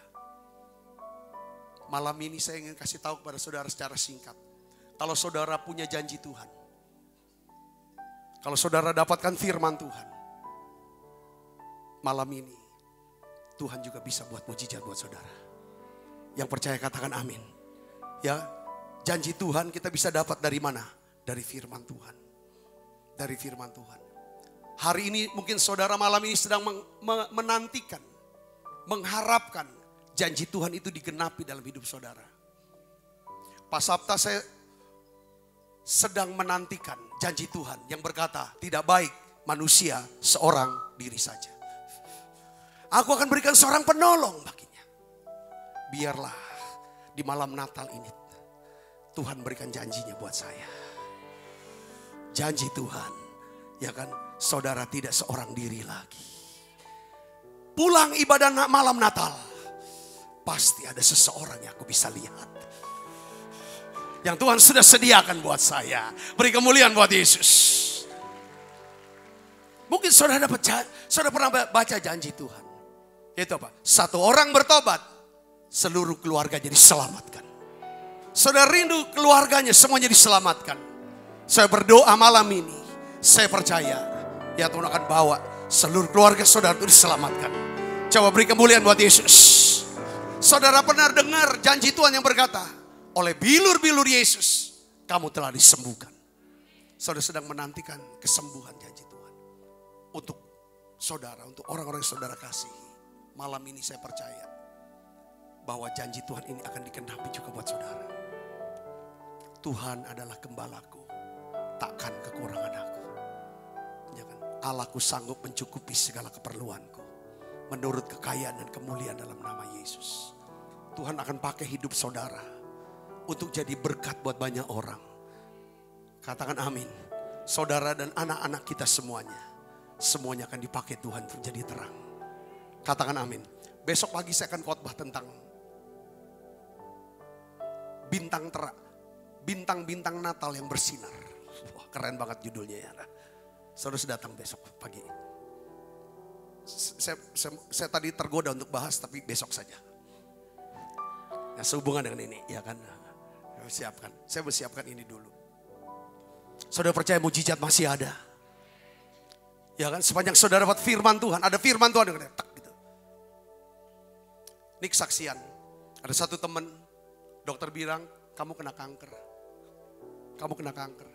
Malam ini saya ingin kasih tahu kepada saudara secara singkat. Kalau saudara punya janji Tuhan, kalau saudara dapatkan firman Tuhan, malam ini Tuhan juga bisa buat mujizat buat saudara. Yang percaya katakan amin. Ya, janji Tuhan kita bisa dapat dari mana? Dari firman Tuhan. Dari firman Tuhan. Hari ini mungkin saudara malam ini sedang menantikan, mengharapkan janji Tuhan itu digenapi dalam hidup saudara. Pak Sabta, saya sedang menantikan janji Tuhan yang berkata, tidak baik manusia seorang diri saja. Aku akan berikan seorang penolong baginya. Biarlah di malam Natal ini Tuhan berikan janjinya buat saya. Janji Tuhan, ya kan, saudara tidak seorang diri lagi. Pulang ibadah malam Natal, pasti ada seseorang yang aku bisa lihat. Yang Tuhan sudah sediakan buat saya. Beri kemuliaan buat Yesus. Mungkin saudara dapat, saudara pernah baca janji Tuhan. Itu apa? Satu orang bertobat, seluruh keluarganya diselamatkan. Saudara rindu keluarganya semuanya diselamatkan. Saya berdoa malam ini, saya percaya ya Tuhan akan bawa seluruh keluarga saudara itu diselamatkan. Coba beri kemuliaan buat Yesus. Saudara pernah dengar janji Tuhan yang berkata, oleh bilur-bilur Yesus, kamu telah disembuhkan. Saudara sedang menantikan kesembuhan janji Tuhan. Untuk saudara, untuk orang-orang yang saudara kasihi. Malam ini saya percaya bahwa janji Tuhan ini akan dikenapi juga buat saudara. Tuhan adalah gembalaku, takkan kekurangan aku. Ya kan? Allahku sanggup mencukupi segala keperluanku menurut kekayaan dan kemuliaan dalam nama Yesus. Tuhan akan pakai hidup saudara untuk jadi berkat buat banyak orang. Katakan amin. Saudara dan anak-anak kita semuanya, semuanya akan dipakai Tuhan untuk jadi terang. Katakan amin. Besok pagi saya akan khotbah tentang bintang terang, bintang-bintang Natal yang bersinar. Wah, keren banget judulnya ya. Saudara sudah datang besok pagi. Saya, saya, saya tadi tergoda untuk bahas, tapi besok saja. Ya, sehubungan dengan ini, ya kan? Saya siapkan, saya bersiapkan ini dulu. Saudara percaya mujizat masih ada? Ya kan? Sepanjang saudara dapat firman Tuhan, ada firman Tuhan yang tak gitu. Ini kesaksian. Ada satu teman, dokter bilang, kamu kena kanker. Kamu kena kanker.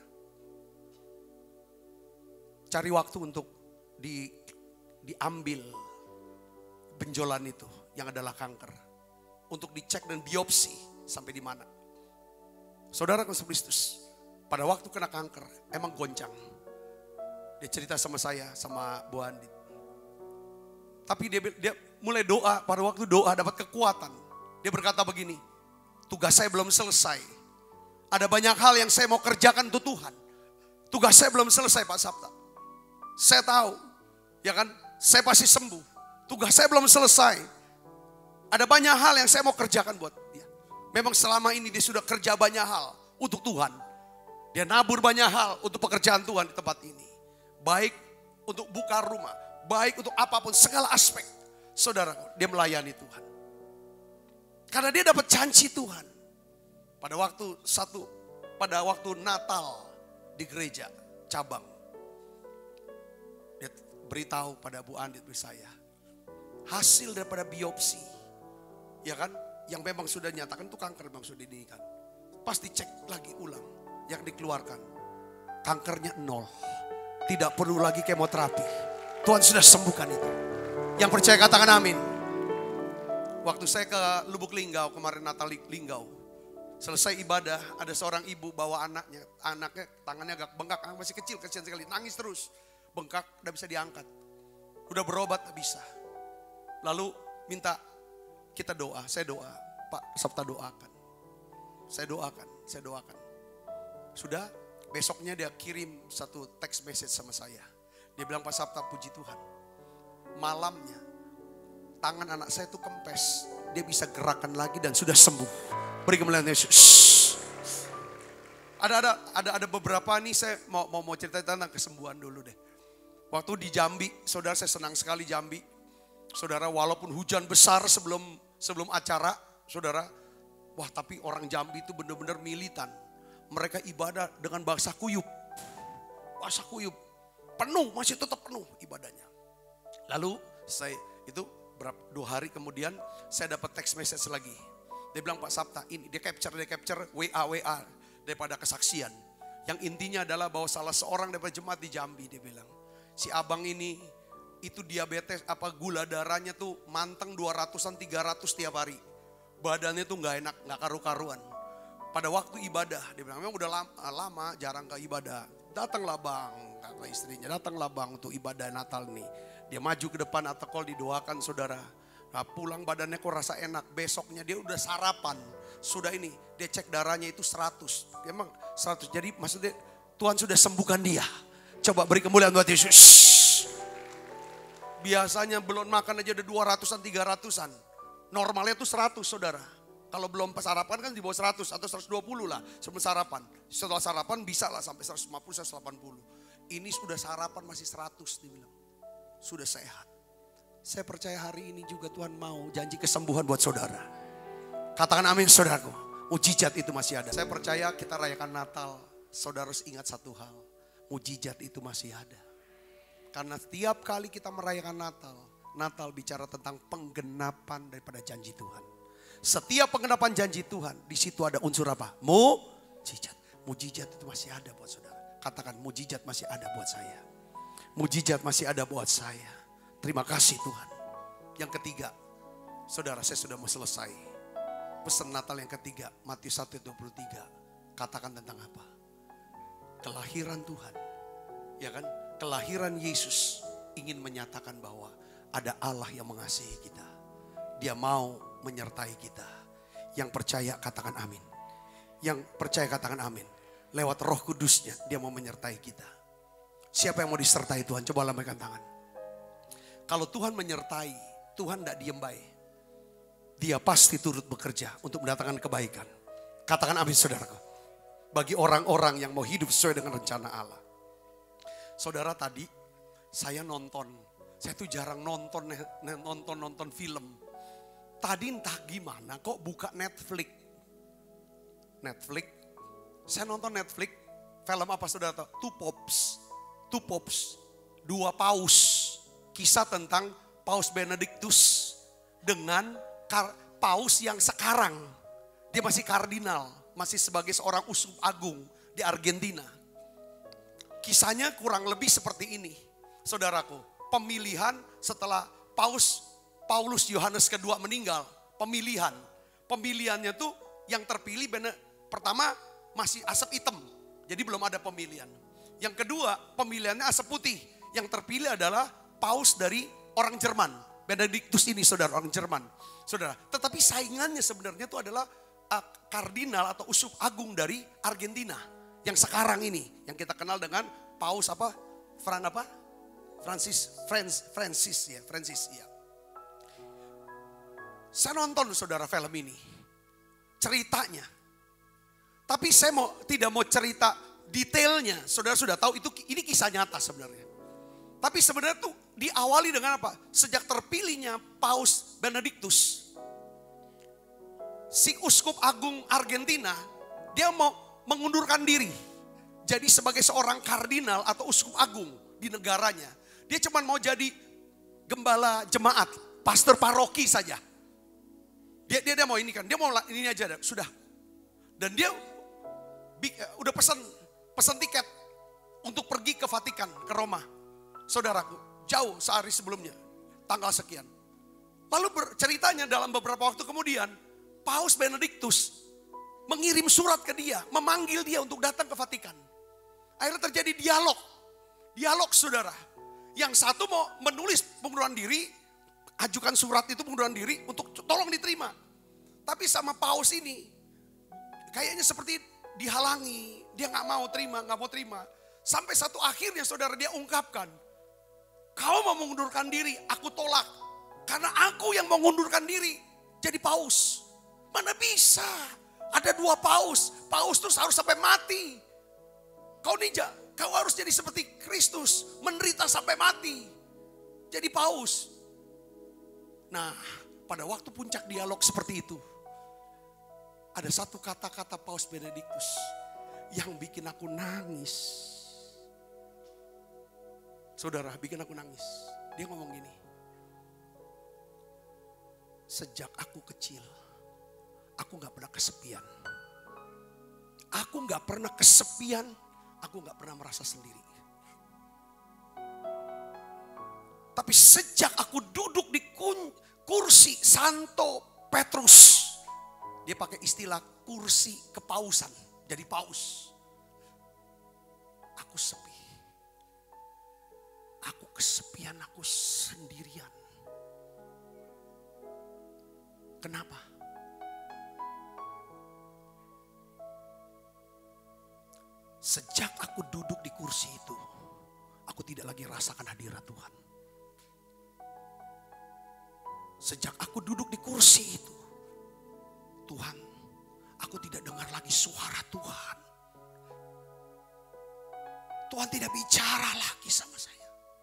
Cari waktu untuk di, diambil benjolan itu yang adalah kanker. Untuk dicek dan biopsi sampai di mana. Saudara Kristus, pada waktu kena kanker emang goncang. Dia cerita sama saya, sama Bu Andit. Tapi dia, dia mulai doa, pada waktu doa dapat kekuatan. Dia berkata begini, tugas saya belum selesai. Ada banyak hal yang saya mau kerjakan untuk Tuhan. Tugas saya belum selesai Pak Sabta. Saya tahu, ya kan, saya pasti sembuh. Tugas saya belum selesai. Ada banyak hal yang saya mau kerjakan buat dia. Memang selama ini dia sudah kerja banyak hal untuk Tuhan. Dia nabur banyak hal untuk pekerjaan Tuhan di tempat ini. Baik untuk buka rumah, baik untuk apapun, segala aspek. Saudara, dia melayani Tuhan. Karena dia dapat janji Tuhan. Pada waktu satu, pada waktu Natal di gereja cabang. Dia beritahu pada Bu Andit saya. Hasil daripada biopsi. Ya kan, yang memang sudah nyatakan itu kanker, memang sudah dinikan. Pas dicek lagi ulang, yang dikeluarkan, kankernya nol. Tidak perlu lagi kemoterapi. Tuhan sudah sembuhkan itu. Yang percaya katakan amin. Waktu saya ke Lubuk Linggau kemarin Natal Linggau. Selesai ibadah ada seorang ibu bawa anaknya. Anaknya tangannya agak bengkak, masih kecil, kecil sekali. Nangis terus. Bengkak, gak bisa diangkat. Udah berobat gak bisa. Lalu minta kita doa, saya doa. Pak Sabta doakan. Saya doakan, saya doakan. Sudah, besoknya dia kirim satu text message sama saya. Dia bilang, Pak Sabta puji Tuhan. Malamnya, tangan anak saya itu kempes. Dia bisa gerakan lagi dan sudah sembuh. Beri kemuliaan Yesus. Ada ada ada ada beberapa nih saya mau mau, mau cerita tentang kesembuhan dulu deh. Waktu di Jambi, saudara saya senang sekali Jambi. Saudara walaupun hujan besar sebelum sebelum acara, saudara, wah tapi orang Jambi itu benar-benar militan. Mereka ibadah dengan bahasa kuyup. Bahasa kuyup. Penuh, masih tetap penuh ibadahnya. Lalu saya itu berapa, dua hari kemudian saya dapat text message lagi. Dia bilang Pak Sabta ini, dia capture, dia capture W A W A daripada kesaksian. Yang intinya adalah bahwa salah seorang daripada jemaat di Jambi dia bilang. Si abang ini itu diabetes apa gula darahnya tuh manteng dua ratusan tiga ratus tiap hari. Badannya tuh gak enak, gak karu-karuan. Pada waktu ibadah, dia bilang memang udah lama, lama jarang ke ibadah. Datanglah bang, kata istrinya, datanglah bang untuk ibadah Natal nih. Dia maju ke depan atau call didoakan saudara. Nah, pulang badannya kok rasa enak, besoknya dia udah sarapan. Sudah ini, dia cek darahnya itu seratus. Emang seratus, jadi maksudnya Tuhan sudah sembuhkan dia. Coba beri kemuliaan buat Yesus. Biasanya belum makan aja udah dua ratusan, tiga ratusan. Normalnya tuh seratus saudara. Kalau belum sarapan kan di bawah seratus atau seratus dua puluh lah sebelum sarapan. Setelah sarapan bisa lah sampai seratus lima puluh, seratus delapan puluh. Ini sudah sarapan masih seratus dibilang. Sudah sehat. Saya percaya hari ini juga Tuhan mau janji kesembuhan buat saudara. Katakan amin saudaraku. Mujizat itu masih ada. Saya percaya kita rayakan Natal. Saudara harus ingat satu hal. Mujizat itu masih ada. Karena setiap kali kita merayakan Natal. Natal bicara tentang penggenapan daripada janji Tuhan. Setiap penggenapan janji Tuhan. Di situ ada unsur apa? Mujizat. Mujizat itu masih ada buat saudara. Katakan mujizat masih ada buat saya. Mujizat masih ada buat saya. Terima kasih Tuhan. Yang ketiga. Saudara saya sudah mau selesai. Pesan Natal yang ketiga. Matius satu dua puluh tiga. Katakan tentang apa? Kelahiran Tuhan. Ya kan? Kelahiran Yesus ingin menyatakan bahwa ada Allah yang mengasihi kita. Dia mau menyertai kita. Yang percaya katakan amin. Yang percaya katakan amin. Lewat Roh Kudusnya dia mau menyertai kita. Siapa yang mau disertai Tuhan? Coba lambaikan tangan. Kalau Tuhan menyertai, Tuhan tidak diem baik. Dia pasti turut bekerja untuk mendatangkan kebaikan. Katakan amin saudaraku. Bagi orang-orang yang mau hidup sesuai dengan rencana Allah. Saudara tadi saya nonton, saya tuh jarang nonton nonton-nonton film. Tadi entah gimana kok buka Netflix. Netflix, saya nonton Netflix, film apa saudara tahu? Two Popes, Two Popes, dua paus. Kisah tentang Paus Benedictus dengan paus yang sekarang. Dia masih kardinal, masih sebagai seorang uskup agung di Argentina. Kisahnya kurang lebih seperti ini, saudaraku. Pemilihan setelah Paus Paulus Yohanes kedua meninggal, pemilihan. Pemilihannya tuh yang terpilih bener, pertama masih asap hitam, jadi belum ada pemilihan. Yang kedua pemilihannya asap putih, yang terpilih adalah Paus dari orang Jerman. Benedictus ini saudara, orang Jerman. Saudara, tetapi saingannya sebenarnya itu adalah uh, kardinal atau uskup agung dari Argentina. Yang sekarang ini, yang kita kenal dengan Paus apa? Fran apa? Francis, Francis, Francis ya, Francis ya. Saya nonton saudara film ini, ceritanya. Tapi saya mau tidak mau cerita detailnya. Saudara sudah tahu itu ini kisah nyata sebenarnya. Tapi sebenarnya tuh diawali dengan apa? Sejak terpilihnya Paus Benedictus, si uskup agung Argentina, dia mau mengundurkan diri. Jadi sebagai seorang kardinal atau uskup agung di negaranya. Dia cuma mau jadi gembala jemaat, pastor paroki saja. Dia dia, dia mau ini kan, dia mau ini aja sudah. Dan dia udah pesan pesan tiket untuk pergi ke Vatikan, ke Roma. Saudaraku, jauh sehari sebelumnya, tanggal sekian. Lalu ceritanya dalam beberapa waktu kemudian, Paus Benediktus mengirim surat ke dia, memanggil dia untuk datang ke Vatikan. Akhirnya terjadi dialog. Dialog saudara. Yang satu mau menulis pengunduran diri, ajukan surat itu pengunduran diri untuk tolong diterima. Tapi sama Paus ini, kayaknya seperti dihalangi. Dia gak mau terima, gak mau terima. Sampai satu akhirnya saudara dia ungkapkan, kau mau mengundurkan diri, aku tolak. Karena aku yang mengundurkan diri jadi paus. Mana bisa? Ada dua paus. Paus itu harus sampai mati. Kau ninja, kau harus jadi seperti Kristus. Menderita sampai mati. Jadi paus. Nah, pada waktu puncak dialog seperti itu. Ada satu kata-kata Paus Benediktus yang bikin aku nangis. Saudara, bikin aku nangis. Dia ngomong gini. Sejak aku kecil, aku gak pernah kesepian. Aku gak pernah kesepian, aku gak pernah merasa sendiri. Tapi sejak aku duduk di kursi Santo Petrus, dia pakai istilah kursi kepausan, jadi paus. Aku sepi. Aku kesepian, aku sendirian. Kenapa? Sejak aku duduk di kursi itu, aku tidak lagi rasakan hadirat Tuhan. Sejak aku duduk di kursi itu, Tuhan, aku tidak dengar lagi suara Tuhan. Tuhan tidak bicara lagi sama saya.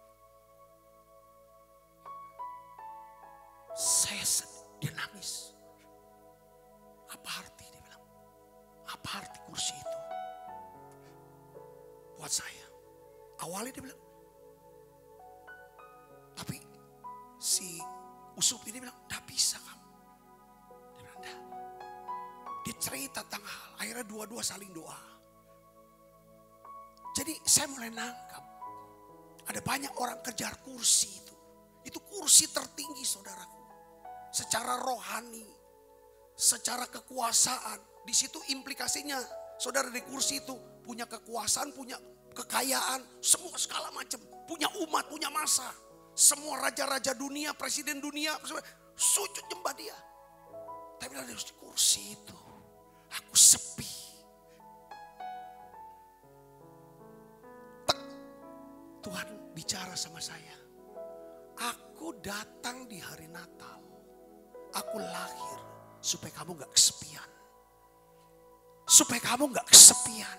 Saya sedih. Dia nangis. Apa arti dia bilang? Apa arti kursi itu? Buat saya. Awalnya dia bilang. Tapi si Usup ini bilang, gak bisa kamu. Dia bilang, enggak. Dia cerita tentang hal. Akhirnya dua-dua saling doa. Jadi saya mulai nangkap. Ada banyak orang kejar kursi itu. Itu kursi tertinggi saudaraku. Secara rohani, secara kekuasaan, di situ implikasinya, saudara di kursi itu punya kekuasaan, punya kekayaan, semua segala macam, punya umat, punya massa, semua raja-raja dunia, presiden dunia, sujud nyembah dia. Tapi di kursi itu, aku sepi. Tek, Tuhan bicara sama saya, aku datang di hari Natal. Aku lahir supaya kamu gak kesepian. Supaya kamu gak kesepian.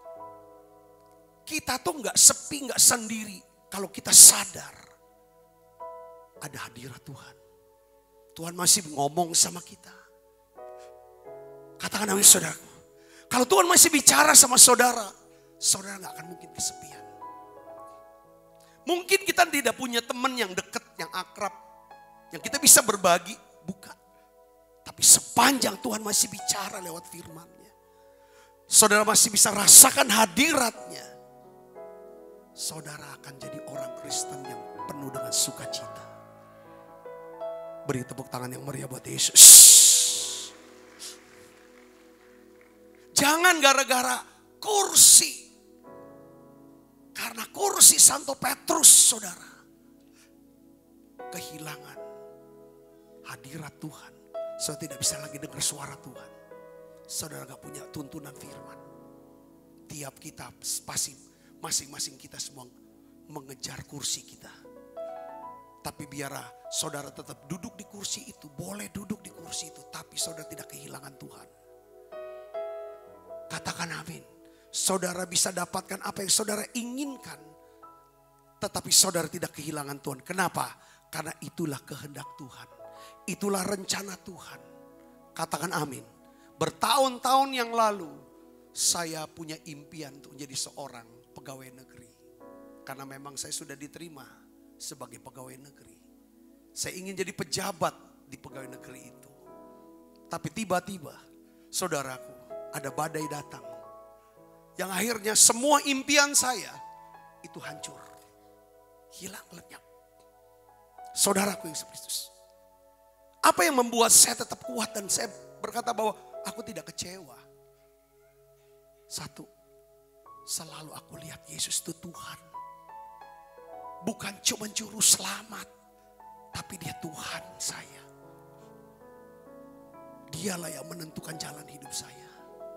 Kita tuh gak sepi, gak sendiri. Kalau kita sadar ada hadirat Tuhan. Tuhan masih ngomong sama kita. Katakan amin saudara. Kalau Tuhan masih bicara sama saudara, saudara gak akan mungkin kesepian. Mungkin kita tidak punya teman yang dekat, yang akrab. Yang kita bisa berbagi. Bukan. Tapi sepanjang Tuhan masih bicara lewat firman-Nya. Saudara masih bisa rasakan hadirat-Nya. Saudara akan jadi orang Kristen yang penuh dengan sukacita. Beri tepuk tangan yang meriah buat Yesus. Jangan gara-gara kursi. Karena kursi Santo Petrus saudara. Kehilangan hadirat Tuhan. Saudara tidak bisa lagi dengar suara Tuhan. Saudara gak punya tuntunan firman. Tiap kita pasti masing-masing kita semua mengejar kursi kita. Tapi biarlah saudara tetap duduk di kursi itu. Boleh duduk di kursi itu. Tapi saudara tidak kehilangan Tuhan. Katakan amin. Saudara bisa dapatkan apa yang saudara inginkan. Tetapi saudara tidak kehilangan Tuhan. Kenapa? Karena itulah kehendak Tuhan. Itulah rencana Tuhan. Katakan amin. Bertahun-tahun yang lalu saya punya impian untuk menjadi seorang pegawai negeri. Karena memang saya sudah diterima sebagai pegawai negeri. Saya ingin jadi pejabat di pegawai negeri itu. Tapi tiba-tiba saudaraku, ada badai datang Yang akhirnya semua impian saya itu hancur. Hilang lenyap. Saudaraku Yesus Kristus. Apa yang membuat saya tetap kuat dan saya berkata bahwa aku tidak kecewa. Satu, selalu aku lihat Yesus itu Tuhan. Bukan cuma juru selamat, tapi dia Tuhan saya. Dialah yang menentukan jalan hidup saya.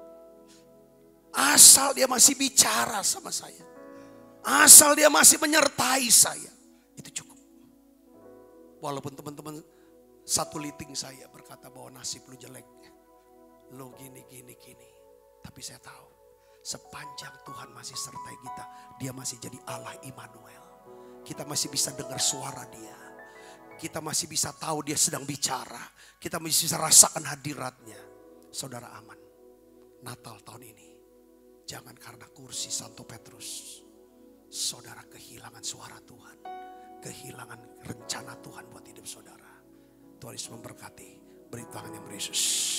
Asal dia masih bicara sama saya. Asal dia masih menyertai saya. Itu cukup. Walaupun teman-teman satu liting saya berkata bahwa nasib lu jelek. Lu gini, gini, gini. Tapi saya tahu. Sepanjang Tuhan masih sertai kita. Dia masih jadi Allah Immanuel. Kita masih bisa dengar suara dia. Kita masih bisa tahu dia sedang bicara. Kita masih bisa rasakan hadiratnya. Saudara aman. Natal tahun ini. Jangan karena kursi Santo Petrus. Saudara kehilangan suara Tuhan. Kehilangan rencana Tuhan buat hidup saudara. Tuhan Yesus memberkati. Beri tangan yang Yesus.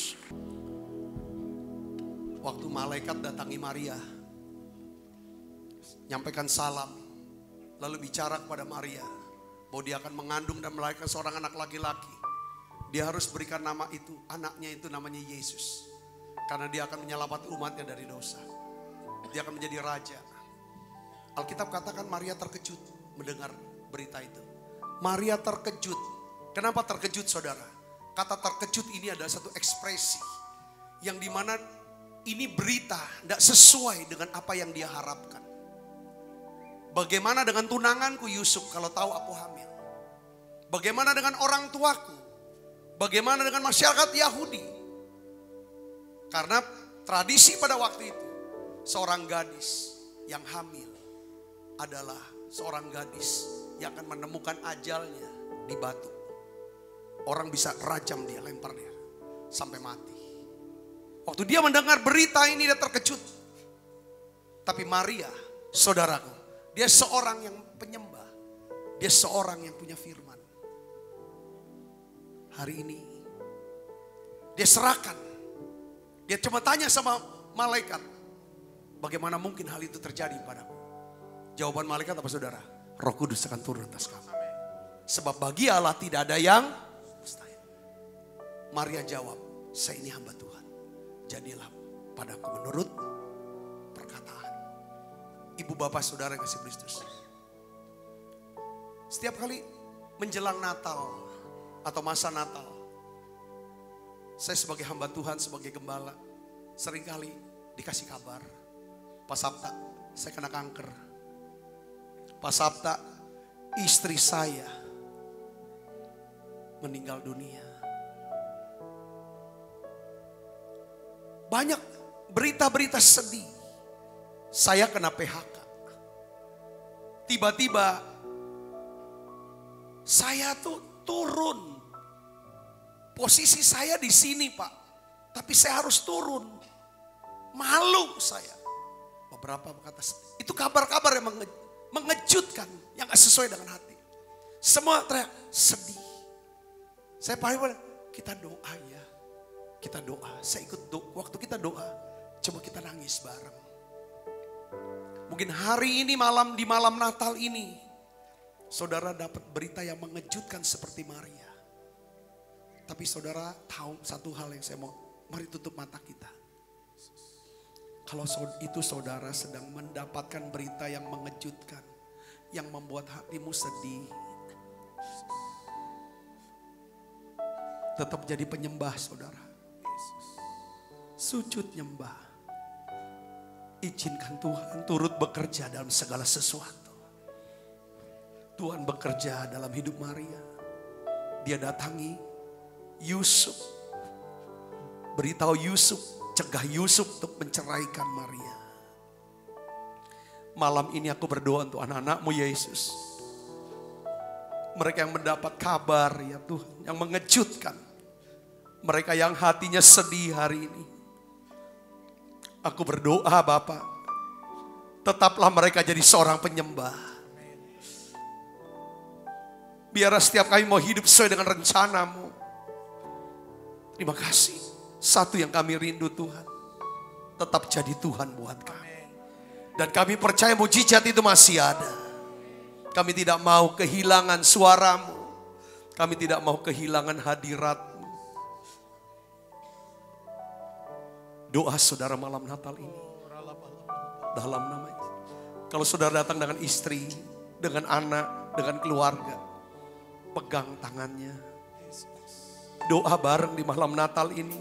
Waktu malaikat datangi Maria. Nyampaikan salam. Lalu bicara kepada Maria. Bahwa dia akan mengandung dan melahirkan seorang anak laki-laki. Dia harus berikan nama itu. Anaknya itu namanya Yesus. Karena dia akan menyelamatkan umatnya dari dosa. Dia akan menjadi raja. Alkitab katakan Maria terkejut mendengar berita itu. Maria terkejut. Kenapa terkejut saudara? Kata terkejut ini adalah satu ekspresi. Yang dimana ini berita tidak sesuai dengan apa yang dia harapkan. Bagaimana dengan tunanganku Yusuf kalau tahu aku hamil? Bagaimana dengan orang tuaku? Bagaimana dengan masyarakat Yahudi? Karena tradisi pada waktu itu, seorang gadis yang hamil adalah seorang gadis yang akan menemukan ajalnya di batu. Orang bisa rajam dia, lempar dia sampai mati. Waktu dia mendengar berita ini dia terkejut. Tapi Maria, saudaraku, dia seorang yang penyembah. Dia seorang yang punya firman. Hari ini dia serahkan. Dia cuma tanya sama malaikat, bagaimana mungkin hal itu terjadi padaku? Jawaban malaikat apa saudara? Roh Kudus akan turun atas kamu. Sebab bagi Allah tidak ada yang mustahil. Maria jawab, saya ini hamba Tuhan. Jadilah padaku menurut perkataan. Ibu bapak saudara yang kasih Kristus. Setiap kali menjelang Natal atau masa Natal, saya sebagai hamba Tuhan, sebagai gembala, seringkali dikasih kabar, Pak Sabta, saya kena kanker. Pak Sabta, istri saya meninggal dunia. Banyak berita-berita sedih. Saya kena P H K. Tiba-tiba saya tuh turun. Posisi saya di sini Pak. Tapi saya harus turun. Malu saya. Beberapa berkata, itu kabar-kabar yang menge- mengejutkan. Yang gak sesuai dengan hati. Semua teriak, sedih. Saya paling kita doa ya. Kita doa. Saya ikut doa. Waktu kita doa, coba kita nangis bareng. Mungkin hari ini malam, di malam Natal ini, saudara dapat berita yang mengejutkan seperti Maria. Tapi saudara tahu satu hal yang saya mau, mari tutup mata kita. Kalau itu saudara sedang mendapatkan berita yang mengejutkan, yang membuat hatimu sedih, tetap jadi penyembah saudara. Sujud nyembah. Izinkan Tuhan turut bekerja dalam segala sesuatu. Tuhan bekerja dalam hidup Maria. Dia datangi Yusuf. Beritahu Yusuf, cegah Yusuf untuk menceraikan Maria. Malam ini aku berdoa untuk anak-anakmu Yesus. Mereka yang mendapat kabar ya Tuhan, yang mengejutkan. Mereka yang hatinya sedih hari ini. Aku berdoa Bapa, tetaplah mereka jadi seorang penyembah. Biar setiap kami mau hidup sesuai dengan rencanamu. Terima kasih. Satu yang kami rindu Tuhan, tetap jadi Tuhan buat kami. Dan kami percaya mujizat itu masih ada. Kami tidak mau kehilangan suaramu. Kami tidak mau kehilangan hadiratmu. Doa saudara malam Natal ini. Dalam nama Yesus. Kalau saudara datang dengan istri, dengan anak, dengan keluarga. Pegang tangannya. Doa bareng di malam Natal ini.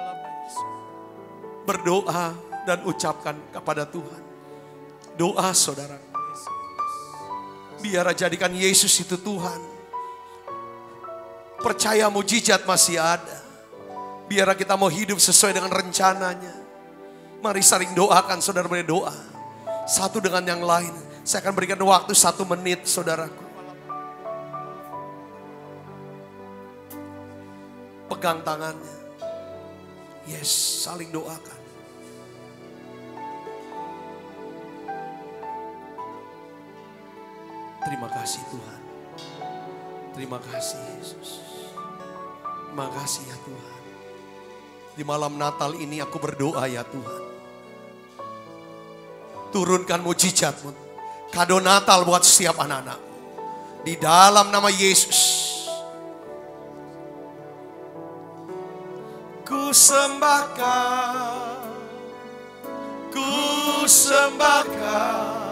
Berdoa dan ucapkan kepada Tuhan. Doa saudara. Biar jadikan Yesus itu Tuhan. Percaya mujizat masih ada. Biar kita mau hidup sesuai dengan rencananya. Mari saling doakan saudara, berdoa. Satu dengan yang lain. Saya akan berikan waktu satu menit saudaraku. Pegang tangannya. Yes, saling doakan. Terima kasih Tuhan. Terima kasih Yesus. Terima kasih ya Tuhan. Di malam Natal ini aku berdoa ya Tuhan. Turunkan mujizat-Mu. Kado Natal buat setiap anak-anak. Di dalam nama Yesus. Ku sembahkan. Ku sembahkan.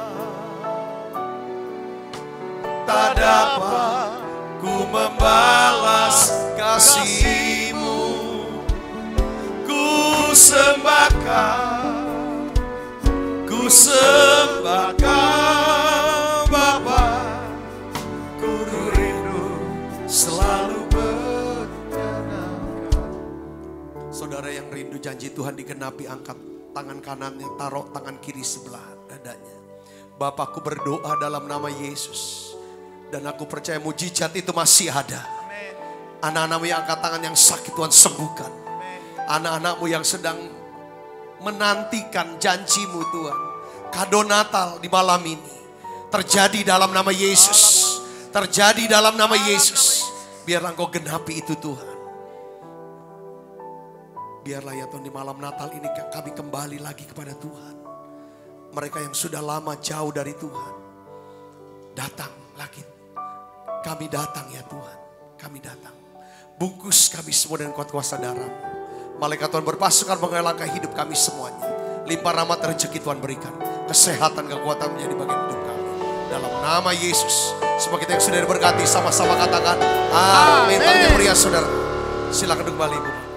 Tak dapat ku membalas kasih-Mu. Ku sembahkan, ku sembahkan Bapa. Ku rindu selalu berkenan. Saudara yang rindu janji Tuhan digenapi, angkat tangan kanannya, taruh tangan kiri sebelah dadanya. Bapakku berdoa dalam nama Yesus. Dan aku percaya mujizat itu masih ada. Anak-anakmu yang angkat tangan yang sakit Tuhan sembuhkan. Anak-anakmu yang sedang menantikan janji-Mu Tuhan. Kado Natal di malam ini. Terjadi dalam nama Yesus. Terjadi dalam nama Yesus. Biarlah Engkau genapi itu Tuhan. Biarlah ya Tuhan di malam Natal ini kami kembali lagi kepada Tuhan. Mereka yang sudah lama jauh dari Tuhan. Datang lagi. Kami datang ya Tuhan, kami datang. Bungkus kami semua dengan kuat kuasa darah. Malaikat Tuhan berpasukan mengelakkan hidup kami semuanya. Limpah rahmat rezeki Tuhan berikan. Kesehatan, kekuatan menjadi bagian hidup kami. Dalam nama Yesus. Semua kita yang sudah diberkati sama-sama katakan amin. Amin. Yang meriah saudara. Silakan kembali Ibu.